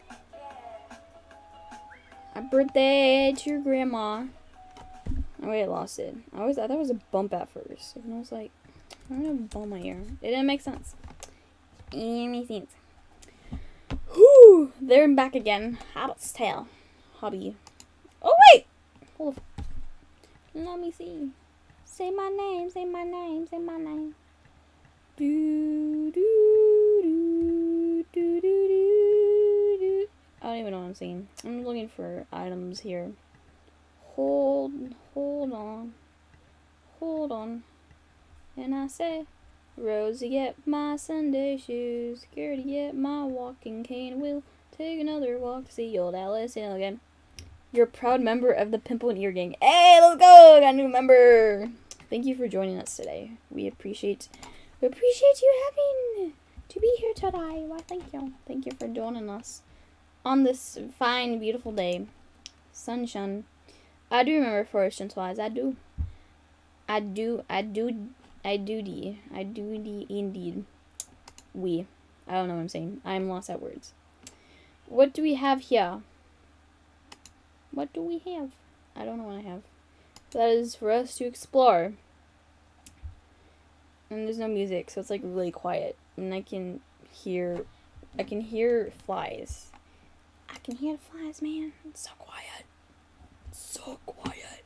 Happy birthday to your grandma. Oh wait, I lost it. I thought it was a bump at first. And I was like, I'm gonna bump my ear. It didn't make sense. It didn't make sense. Whew! There and back again. Hobbit's tail. Hobby. Oh wait! Hold on. Let me see. Say my name, say my name, say my name. Do, do, do, do, do, do, do. I don't even know what I'm saying. I'm looking for items here. Hold on. Hold on. And I say, Rosie, get my Sunday shoes. Gertie, get my walking cane. We'll take another walk to see old Alice Hill again. You're a proud member of the Pimple and Ear Gang. Hey, let's go! Got a new member. Thank you for joining us today. We appreciate you having to be here today. Why, thank you. Thank you for joining us on this fine, beautiful day. Sunshine. I do remember Forest Gentle Eyes. I do indeed. I don't know what I'm saying. I'm lost at words. What do we have here? What do we have? I don't know what I have. That is for us to explore. And there's no music, so it's like really quiet. And I can hear flies. I can hear the flies, man. It's so quiet. so quiet.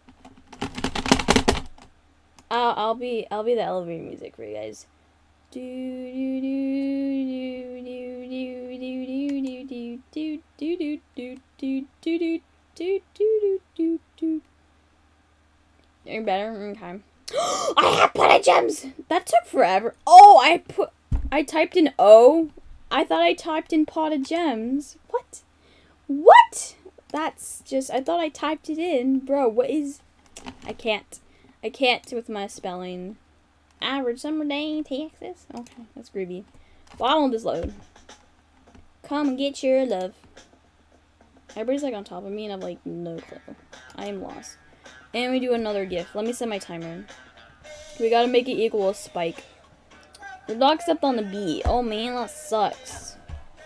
I'll be the elevator music for you guys. Do do do do do do do do do do do do do do do do. You're better. Okay. I have Pot of Gems. That took forever. Oh, I typed in O. I thought I typed in Pot of Gems. What? What? That's just, I thought I typed it in. Bro, what is, I can't with my spelling. Average summer day in Texas. Okay, that's groovy. Why won't this load? Come and get your love. Everybody's like on top of me and I have like no clue. I am lost. And we do another gift. Let me set my timer. We gotta make it equal a spike. The dog stepped on the bee. Oh man, that sucks.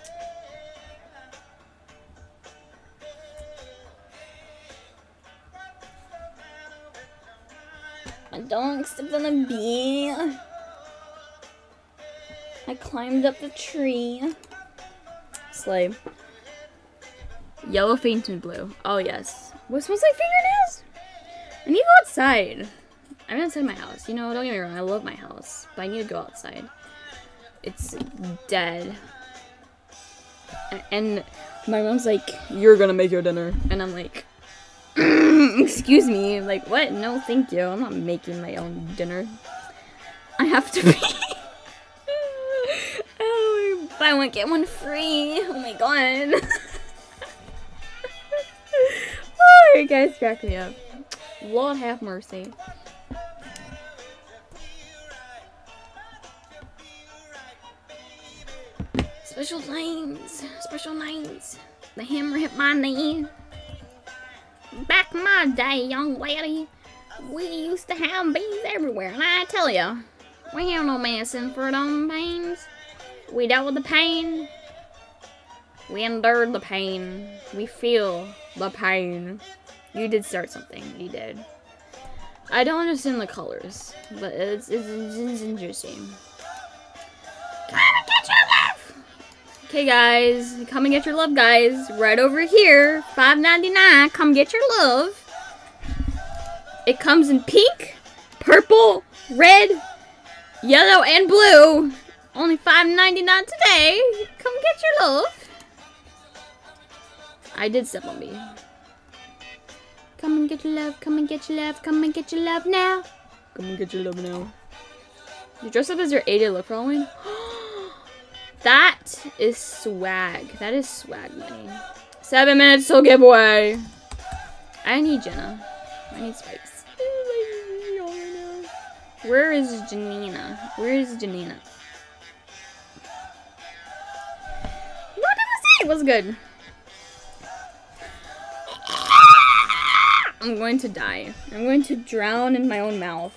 My dog stepped on the bee. I climbed up the tree. Slay. Yellow fainted blue. Oh yes. What smells like fingernails? I need to go outside. I'm outside my house. You know, don't get me wrong, I love my house. But I need to go outside. It's dead. And my mom's like, you're gonna make your dinner. And I'm like, excuse me. Like, what? No, thank you. I'm not making my own dinner. I have to be. Oh, buy one, get one free. Oh my god. Oh, you guys crack me up. Lord have mercy. Special names. Special names. The hammer hit my knee. Back in my day, young lady, we used to have bees everywhere, and I tell ya, we have no medicine for them pains. We dealt with the pain. We endured the pain. We feel the pain. You did start something. You did. I don't understand the colors, but it's interesting. Come and get your love! Okay, guys. Come and get your love, guys. Right over here. $5.99. Come get your love. It comes in pink, purple, red, yellow, and blue. Only $5.99 today. Come get your love. I did step on me. Come and get your love. Come and get your love. Come and get your love now. Come and get your love now. You dress up as your A-Day look for Halloween? That is swag. That is swag money. 7 minutes till giveaway. I need Jenna. I need Spikes. Where is Janina? Where is Janina? What did I say? It was good. I'm going to die. I'm going to drown in my own mouth.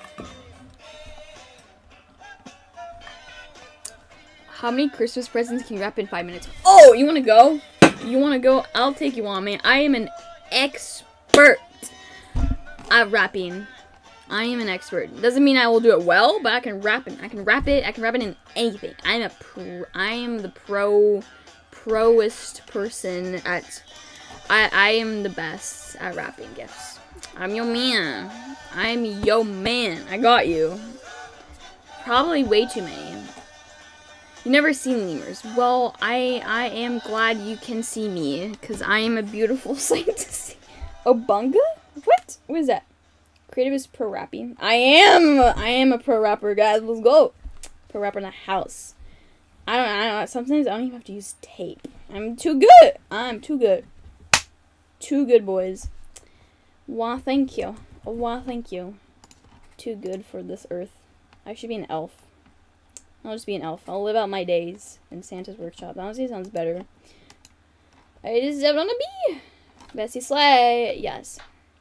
How many Christmas presents can you wrap in 5 minutes? Oh, you want to go? You want to go? I'll take you on, man. I am an expert at wrapping. I am an expert. Doesn't mean I will do it well, but I can wrap it. I can wrap it in anything. I am the proest person at. I am the best at wrapping gifts. I'm your man. I'm your man. I got you. Probably way too many. You never seen lemurs. Well, I am glad you can see me, because I am a beautiful sight to see. Obunga? What? What is that? Creative is pro rapping. I am a pro rapper, guys. Let's go. Pro rapper in the house. I don't know. Sometimes I don't even have to use tape. I'm too good. I'm too good. Too good, boys. Why, thank you. Why, thank you. Too good for this earth. I should be an elf. I'll just be an elf. I'll live out my days in Santa's workshop. Honestly, sounds better. I just stepped on a bee. Bessie Slay. Yes.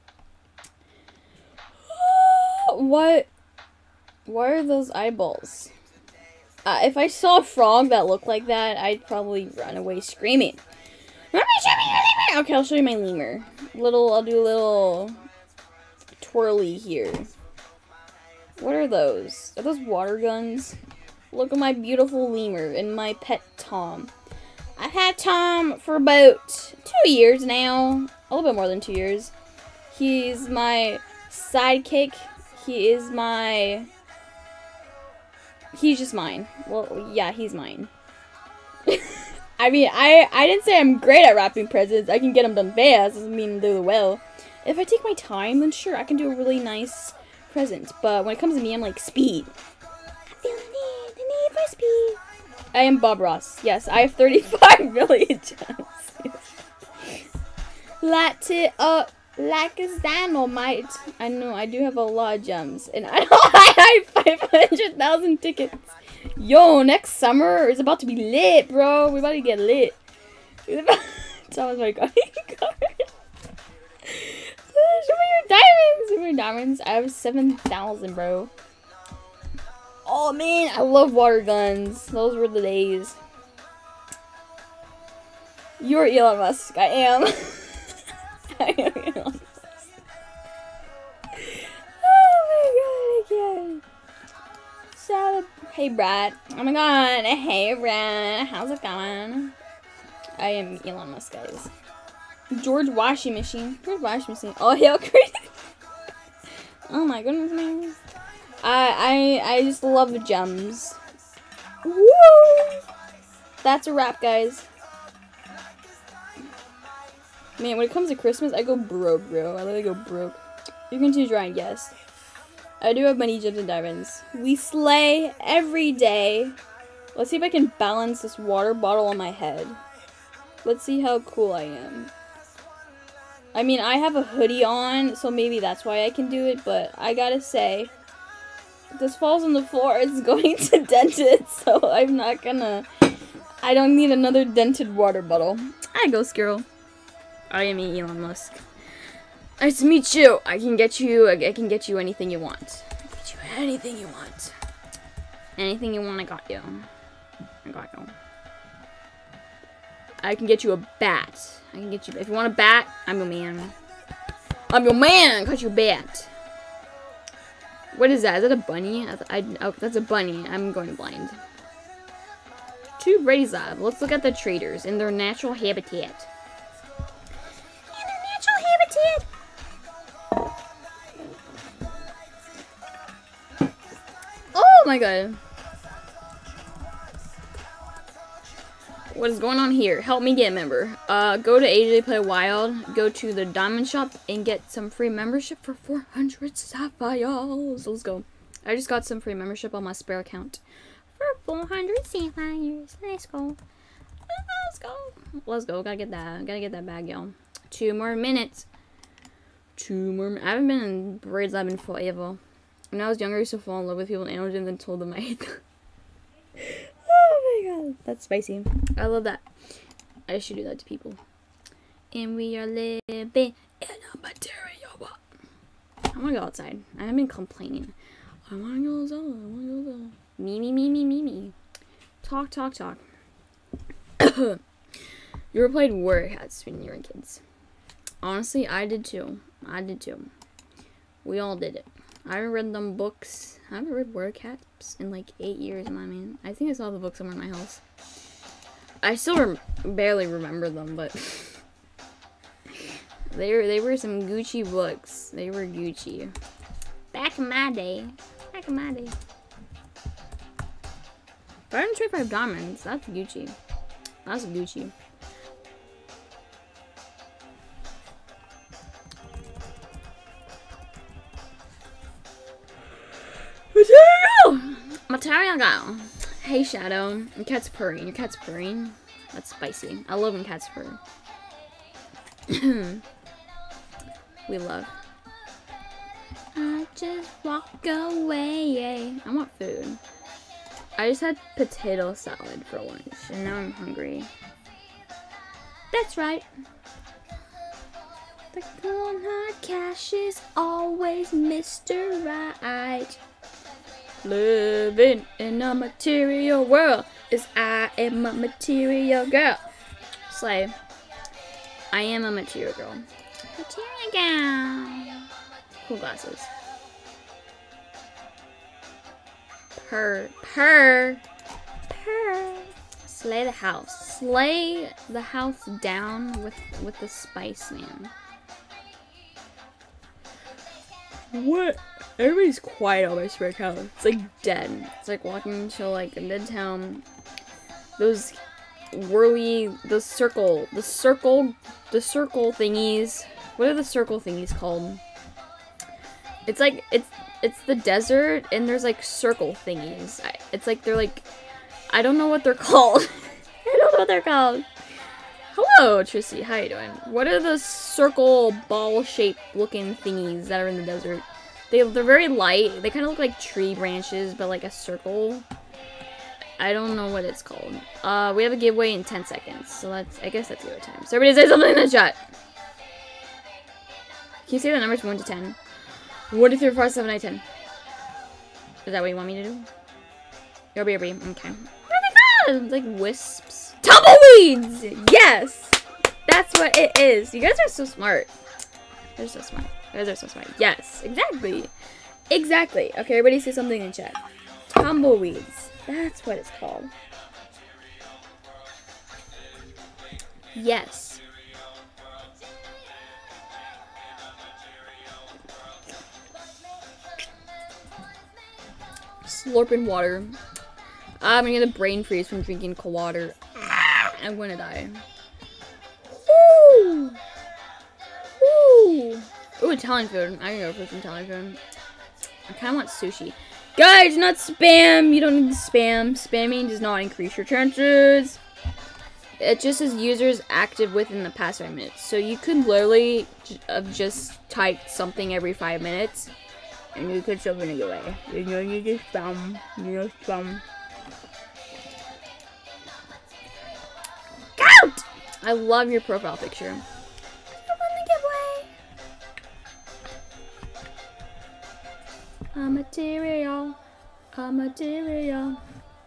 What are those eyeballs? If I saw a frog that looked like that, I'd probably run away screaming. Okay, I'll show you my lemur. I'll do a little twirly here. What are those? Are those water guns? Look at my beautiful lemur and my pet Tom. I've had Tom for about 2 years now. A little bit more than 2 years. He's my sidekick. He's just mine. Well, yeah, he's mine. I mean, I didn't say I'm great at wrapping presents. I can get them done fast. Doesn't mean do well. If I take my time, then sure, I can do a really nice present. But when it comes to me, I'm like, speed. I feel the need for speed. I am Bob Ross. Yes, I have 35 million gems. Light it up like a dynamite. I know, I do have a lot of gems. And I have 500,000 tickets. Yo, next summer is about to be lit, bro. We're about to get lit. It's always my god. Show me your diamonds. Show me your diamonds. I have 7,000, bro. Oh, man. I love water guns. Those were the days. You're Elon Musk. I am. I am Elon Musk. Oh, my God. I can't. So, hey, Brad. Oh, my God. Hey, Brad. How's it going? I am Elon Musk, guys. George Washing Machine. George Washing Machine. Oh, hell, crazy. Oh my goodness, man. I just love the gems. Woo! That's a wrap, guys. Man, when it comes to Christmas, I go broke, bro. I literally go broke. You can choose Ryan, yes. I do have many gems and diamonds. We slay every day. Let's see if I can balance this water bottle on my head. Let's see how cool I am. I mean, I have a hoodie on, so maybe that's why I can do it, but I gotta say, if this falls on the floor, it's going to dent it, so I'm not gonna... I don't need another dented water bottle. I go, Skirl. I am Elon Musk. Nice to meet you. I can get you anything you want. I can get you anything you want. Anything you want, I got you. I got you. I can get you a bat. I can get you. If you want a bat, I'm your man. I'm your man. Got you a bat. What is that? Is that a bunny? Oh, that's a bunny. I'm going blind. To Brady's lab. Let's look at the traders in their natural habitat. In their natural habitat. Oh my god. What is going on here? Help me get a member. Go to AJ Play Wild, go to the diamond shop, and get some free membership for 400 sapphires. Let's go. I just got some free membership on my spare account for 400 sapphires. Let's go. Let's go. Let's go. Gotta get that bag, y'all. 2 more minutes. 2 more minutes. I haven't been in Braids Lab in forever. When I was younger, I used to fall in love with people in animal gyms and told them I hate them. Oh my god, that's spicy. I love that. I should do that to people. And we are living in a material world. I want to go outside. I haven't been complaining. I want to go outside. I want to go outside. Me. Talk. You ever played Warrior Cats when you were kids? Honestly, I did too. We all did it. I haven't read them books. I haven't read Warrior Cats in like 8 years, my man. I think I saw the book somewhere in my house. I still barely remember them, but they were some Gucci books. They were Gucci. Back in my day. 525 diamonds. That's Gucci. That's Gucci. Material girl. Hey Shadow. Your cat's purring. That's spicy. I love when cats purr. We love. I just walk away. I want food. I just had potato salad for lunch, and now I'm hungry. That's right. The cold hard cash is always Mr. Right. Living in a material world is I am a material girl. Slay. I am a material girl. Material girl. Cool glasses. Purr. Slay the house. Slay the house down with the spice, man. What? Everybody's quiet on my Sprite house. It's like dead. It's like walking into like a midtown. Those whirly, the circle thingies. What are the circle thingies called? It's like, it's the desert and there's like circle thingies. It's like, they're like, I don't know what they're called. I don't know what they're called. Hello, Tristy. How you doing? What are the circle ball-shaped looking thingies that are in the desert? They're very light. They kind of look like tree branches, but like a circle. I don't know what it's called. We have a giveaway in 10 seconds, so I guess that's giveaway time. So everybody say something in the chat. Can you say the numbers 1 to 10? 1, 2, 3, 4, 5, 6, 7, 8, 10. Is that what you want me to do? Okay. What are they called? Like wisps. Tumbleweeds! Yes! That's what it is. You guys are so smart. You're so smart. You guys are so smart. Yes, exactly. Exactly. Okay, everybody say something in chat. Tumbleweeds. That's what it's called. Yes. Slurping water. I'm gonna get a brain freeze from drinking cold water. I'm gonna die. Ooh! Ooh! Ooh, Italian food. I can go for some Italian food. I kinda want sushi. Guys, not spam! You don't need to spam. Spamming does not increase your chances. It just says users active within the past 5 minutes. So you could literally have just typed something every 5 minutes. And you could shove it away. You know, you just spam. You know, spam. Count! I love your profile picture. I won the giveaway. A material. A material.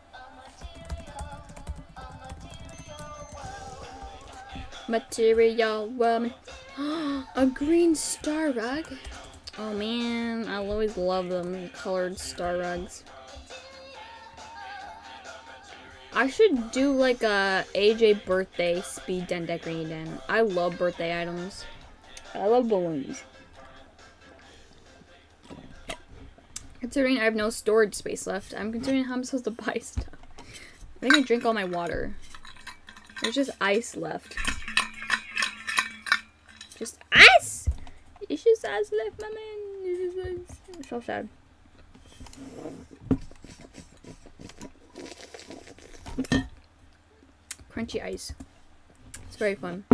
Material woman. A green star rug. Oh man, I always love them colored star rugs. I should do like a AJ birthday speed den decorating den. I love birthday items. I love balloons. Considering I have no storage space left, I'm considering how I'm supposed to buy stuff. I think I drink all my water. There's just ice left. Just ice! It's just ice left, my man. It's so sad. Crunchy ice. It's very fun.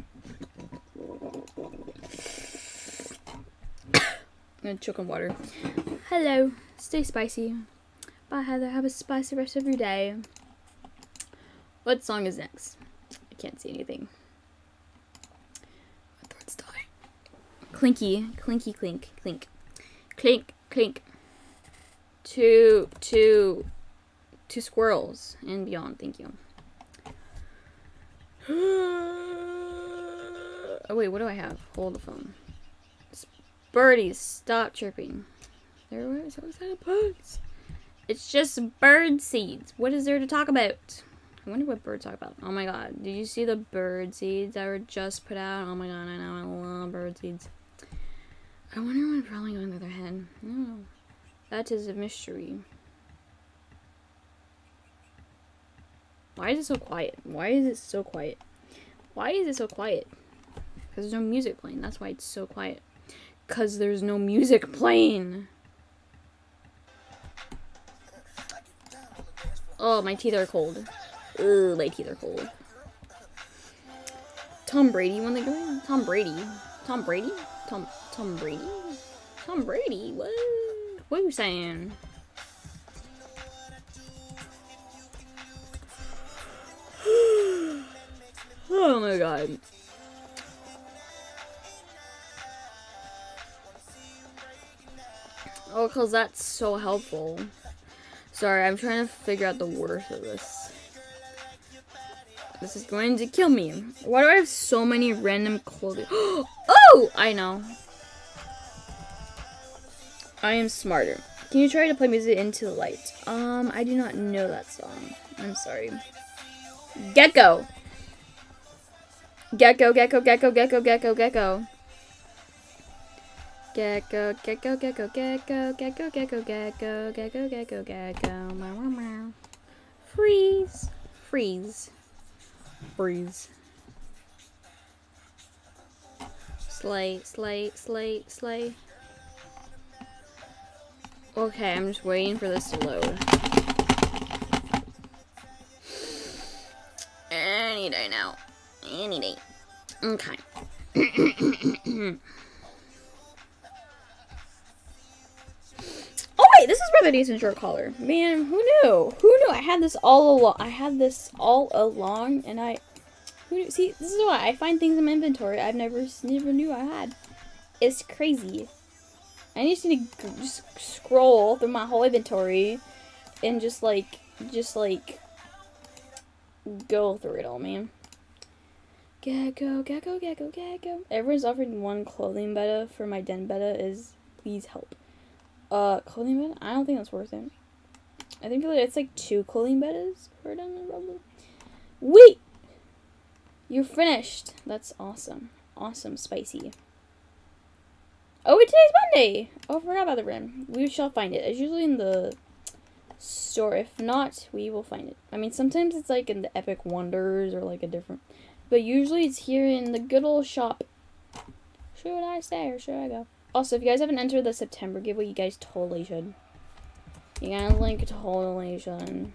I'm gonna choke on water. Hello. Stay spicy. Bye, Heather. Have a spicy rest of your day. What song is next? I can't see anything. My throat's dying. Clinky. Clinky clink. Clink. Clink. Clink. Two squirrels and beyond. Thank you. Oh wait, what do I have? Hold the phone. Birdies, stop chirping. There was that of birds. It's just bird seeds. What is there to talk about? I wonder what birds talk about. Oh my god, did you see the bird seeds that were just put out? Oh my god, I know, I love bird seeds. I wonder what's probably going through their head. No, that is a mystery. Why is it so quiet? Why is it so quiet? Why is it so quiet? Because there's no music playing. That's why it's so quiet. Because there's no music playing. Oh, my teeth are cold. Ugh, my teeth are cold. Tom Brady won the game? Tom Brady? Tom Brady? Tom Brady? Tom Brady? What? What are you saying? Oh my god. Oh, because that's so helpful. Sorry, I'm trying to figure out the worth of this. This is going to kill me. Why do I have so many random clothing? Oh! I know. I am smarter. Can you try to play music into the light? I do not know that song. I'm sorry. Gecko. Gecko, gecko, gecko, gecko, gecko, gecko. Gecko, gecko, gecko, gecko, gecko, gecko, gecko, gecko, gecko, gecko, meow, meow, meow. Freeze, freeze, freeze. Slay, slay, slay, slay. Okay, I'm just waiting for this to load. Any day now. Any day. Okay. Oh wait, this is rather decent short collar. Man, who knew? Who knew? I had this all along. And who knew? See, this is why I find things in my inventory I've never knew I had. It's crazy. I just need to just scroll through my whole inventory and just like go through it all, man. Gecko, gecko, gecko, gecko. Everyone's offering one clothing beta for my den beta is please help. Clothing beta? I don't think that's worth it. I think it's like 2 clothing betas per den probably. Wait! You're finished. That's awesome. Awesome, spicy. Oh, wait, today's Monday! Oh, I forgot about the rim. We shall find it. It's usually in the store. If not, we will find it. I mean, sometimes it's like in the Epic Wonders or like a different... But usually it's here in the good old shop. Should I stay or should I go? Also, if you guys haven't entered the September giveaway, you guys totally should. You guys link totally should.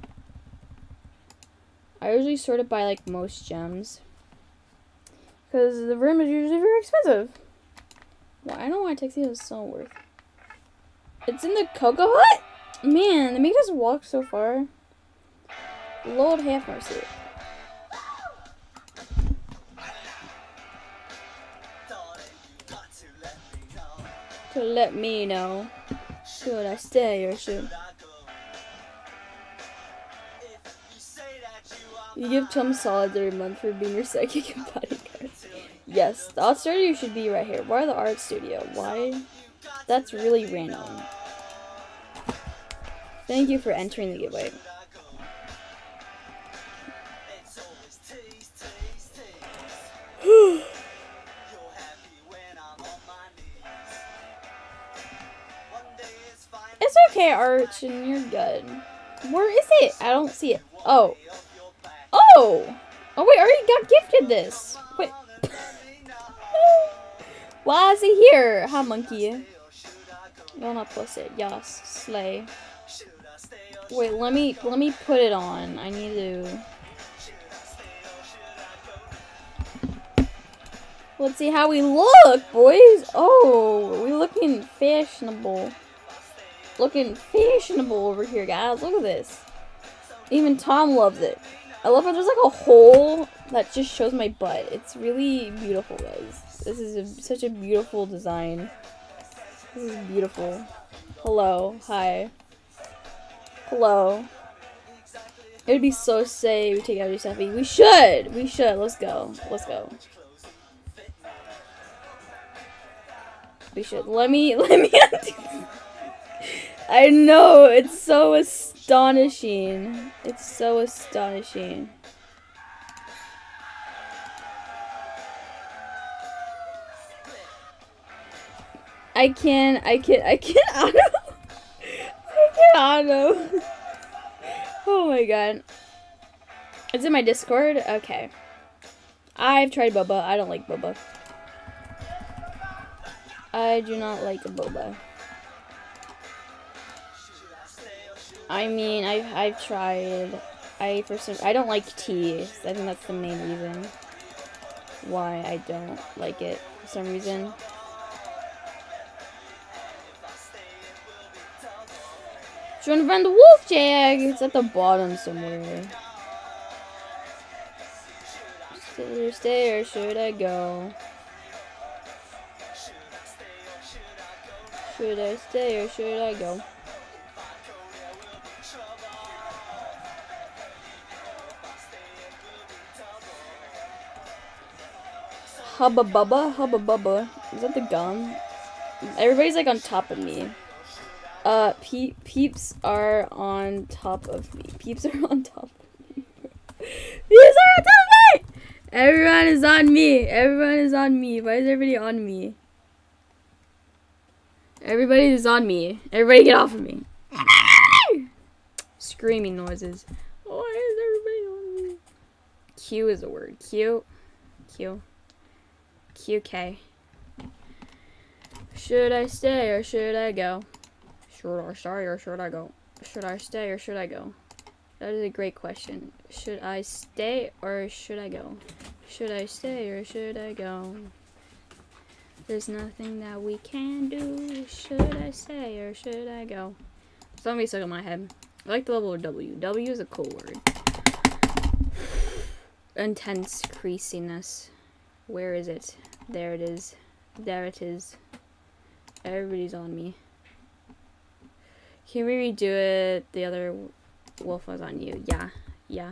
I usually sort it by like most gems. Because the rim is usually very expensive. Well, I don't know why Tuxedo is so worth. It's in the Cocoa Hut? Man, they make us walk so far. Lord have mercy. To let me know. Should I stay or should... You give Tom solids every month for being your psychic and bodyguard. Yes, the art studio should be right here. Why the art studio? Why? That's really random. Thank you for entering the giveaway. It's okay, Archon. You're good. Where is it? I don't see it. Oh. Oh! Oh, wait, I already got gifted this. Wait. Why is it here? Hi, monkey. You'll not plus it. Yes, slay. Wait, let me put it on. I need to... Let's see how we look, boys. Oh, we looking fashionable. Looking fashionable over here, guys. Look at this. Even Tom loves it. I love how there's like a hole that just shows my butt. It's really beautiful, guys. This is such a beautiful design. This is beautiful. Hello. Hi. Hello. It would be so safe to take out your selfie. We should. We should. Let's go. Let's go. We should. Let me undo. I know, it's so astonishing. It's so astonishing. I can't auto. I can't auto. Oh my god. It's in my Discord? Okay. I've tried boba. I don't like boba. I do not like boba. I mean, I've tried. I don't like tea. I think that's the main reason why I don't like it for some reason. Do you want to run the wolf jag? It's at the bottom somewhere. Stay or should I go? Should I stay or should I go? Hubba Bubba? Hubba Bubba. Is that the gum? Everybody's like on top of me. Peeps are on top of me. Peeps are on top of me. Peeps are on top of me! Everyone is on me. Everyone is on me. Why is everybody on me? Everybody is on me. Everybody get off of me. Screaming noises. Why is everybody on me? Q is a word. Q. QK. Should I stay or should I go? Should I stay or should I go? Should I stay or should I go? That is a great question. Should I stay or should I go? Should I stay or should I go? There's nothing that we can do. Should I stay or should I go? Something stuck in my head. I like the level of W. W is a cool word. Intense creasiness. Where is it? There it is. There it is. Everybody's on me. Can we redo it? The other wolf was on you. Yeah. Yeah.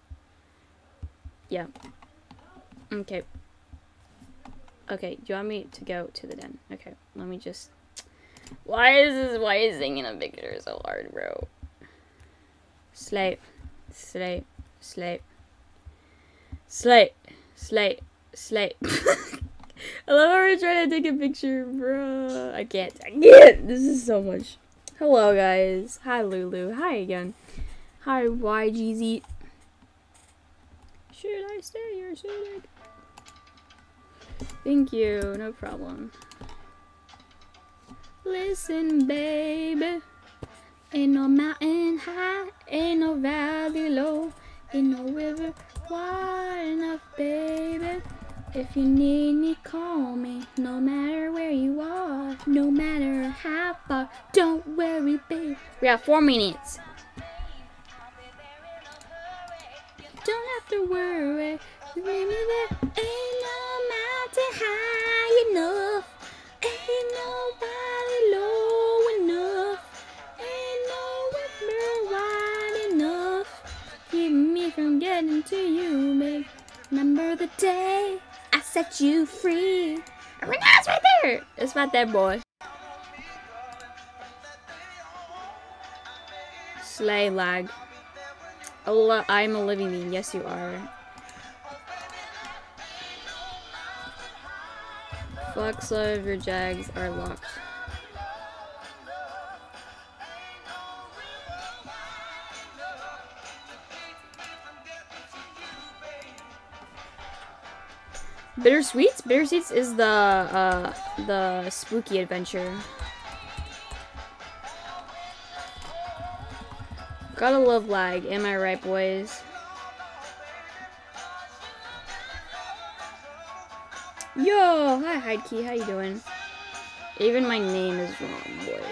Yeah. Okay. Okay, do you want me to go to the den? Okay, let me just... Why is singing a picture so hard, bro? Slate. Slate. Slate. Slate. Slate. Slate. I love how we're trying to take a picture, bro. I can't. This is so much. Hello, guys. Hi, Lulu. Hi again. Hi, YGZ. Should I stay or should I go? Thank you. No problem. Listen, baby. Ain't no mountain high, ain't no valley low, ain't no river wide enough, baby. If you need me, call me. No matter where you are, no matter how far. Don't worry, babe. We have 4 minutes. Don't have to worry. Maybe there ain't no mountain high enough. Ain't nobody low enough. Ain't no river wide enough. Keep me from getting to you, babe. Remember the day I set you free. Oh, now it's right there. It's right there, boy. Slay lag. I'm a living being. Yes, you are. Fuck, some of your jags are locked. Bittersweets? Bittersweets is the spooky adventure. Gotta love lag, am I right, boys? Yo, hi Hidekey, how you doing? Even my name is wrong, boy.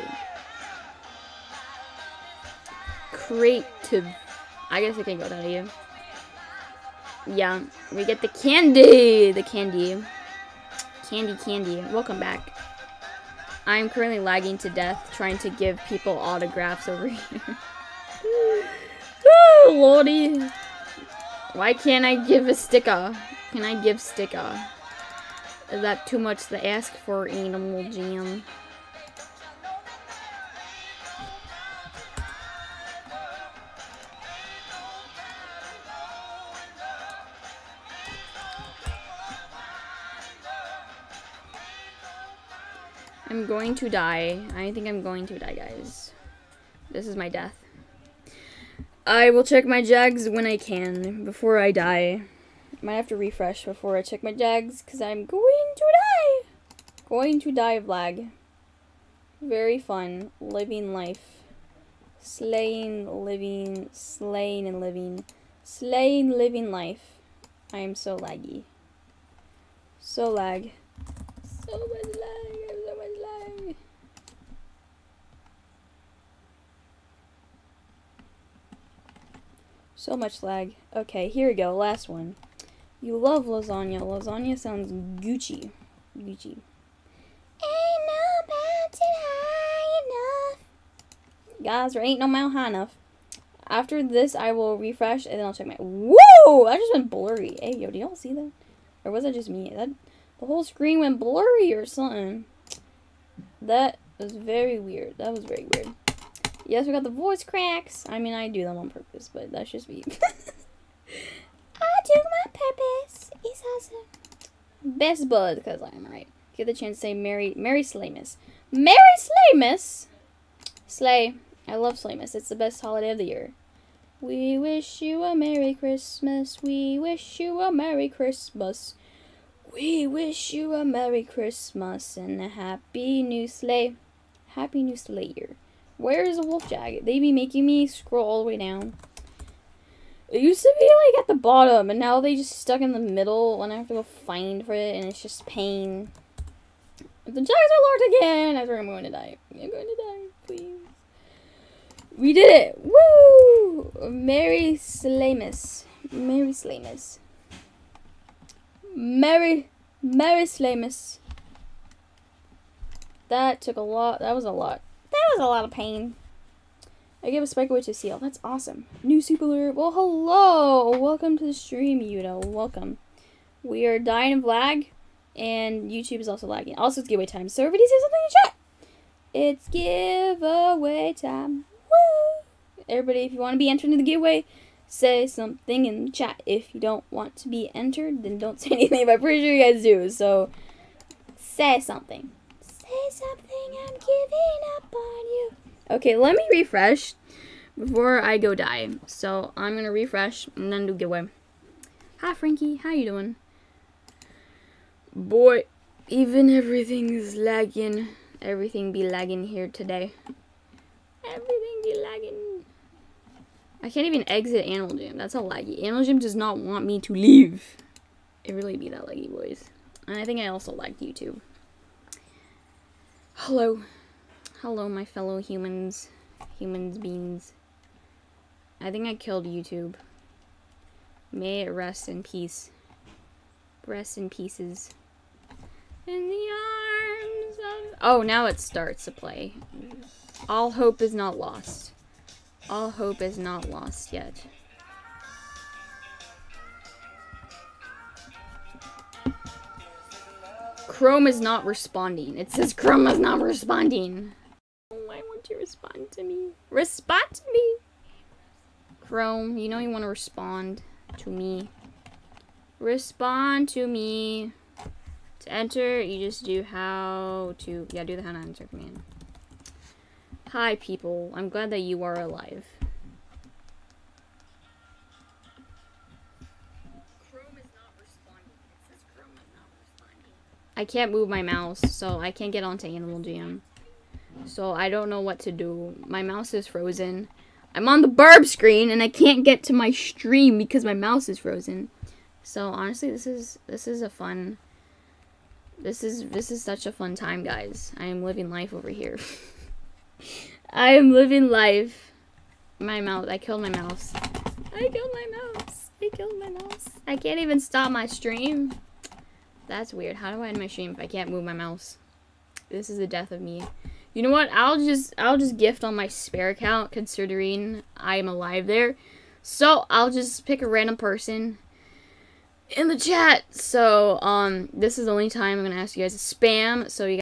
Creative. I guess I can go down to you. Yeah, we get the candy! The candy. Candy. Welcome back. I'm currently lagging to death, trying to give people autographs over here. Oh, lordy. Why can't I give a sticker? Can I give sticker? Is that too much to ask for Animal Jam? I'm going to die. I think I'm going to die, guys. This is my death. I will check my jags when I can, before I die. Might have to refresh before I check my jags, because I'm going to die. Going to die of lag. Very fun. Living life. Slaying, living, slaying and living. Slaying, living life. I am so laggy. So lag. So much lag. I have so much lag. So much lag. Okay, here we go. Last one. You love lasagna. Lasagna sounds Gucci. Gucci. Ain't no mountain high enough. Guys, there ain't no mountain high enough. After this, I will refresh and then I'll check my... Whoa! That just went blurry. Hey, yo, do y'all see that? Or was that just me? The whole screen went blurry or something. That was very weird. That was very weird. Yes, we got the voice cracks. I mean, I do them on purpose, but that's just me. I do my purpose. It's awesome. Best bud, because I'm right. get the chance to say Merry Slaymas. Merry Slaymas! Slay. I love Slaymas. It's the best holiday of the year. We wish you a Merry Christmas. We wish you a Merry Christmas. We wish you a Merry Christmas and a Happy New Sleigh. Happy New Sleigh year. Where is the wolf jacket? They be making me scroll all the way down. It used to be like at the bottom, and now they just stuck in the middle, and I have to go find for it, and it's just pain. If the jackets are locked again, I swear I'm going to die. I'm going to die, please. We did it! Woo! Merry Slaymas. Merry Slaymas. Merry Slaymas. That took a lot. That was a lot. That was a lot of pain. I gave a Spike Witch a seal. That's awesome. New super alert. Well, hello. Welcome to the stream, Yudo. Welcome. We are dying of lag, and YouTube is also lagging. Also, it's giveaway time. So everybody say something in chat. It's giveaway time. Woo! Everybody, if you want to be entered into the giveaway, say something in the chat. If you don't want to be entered, then don't say anything. But I'm pretty sure you guys do. So say something. Say something. I'm giving up on you. Okay, let me refresh before I go die. So I'm gonna refresh and then do giveaway. Hi Frankie, how you doing? Boy, even everything is lagging. Everything be lagging here today. Everything be lagging. I can't even exit Animal Jam. That's how laggy. Animal Jam does not want me to leave. It really be that laggy, boys. And I think I also lagged YouTube. Hello. Hello, my fellow humans. Beings. I think I killed YouTube. May it rest in peace. Rest in pieces. In the arms of... Oh, now it starts to play. All hope is not lost. All hope is not lost yet. Chrome is not responding. It says Chrome is not responding. I want you to respond to me. Respond to me! Chrome, you know you want to respond to me. Respond to me. To enter, you just do how to... Yeah, do the how to enter command. Hi, people. I'm glad that you are alive. Chrome is not responding. It says Chrome is not responding. I can't move my mouse, so I can't get onto Animal Jam. So I don't know what to do. My mouse is frozen. I'm on the burb screen and I can't get to my stream because my mouse is frozen. So honestly, this is a fun. This is such a fun time, guys. I am living life over here. I am living life. My mouse. I killed my mouse. I killed my mouse. I killed my mouse. I can't even stop my stream. That's weird. How do I end my stream if I can't move my mouse? This is the death of me. You know what? I'll just gift on my spare account considering I am alive there. So I'll just pick a random person in the chat. So this is the only time I'm gonna ask you guys to spam. So you guys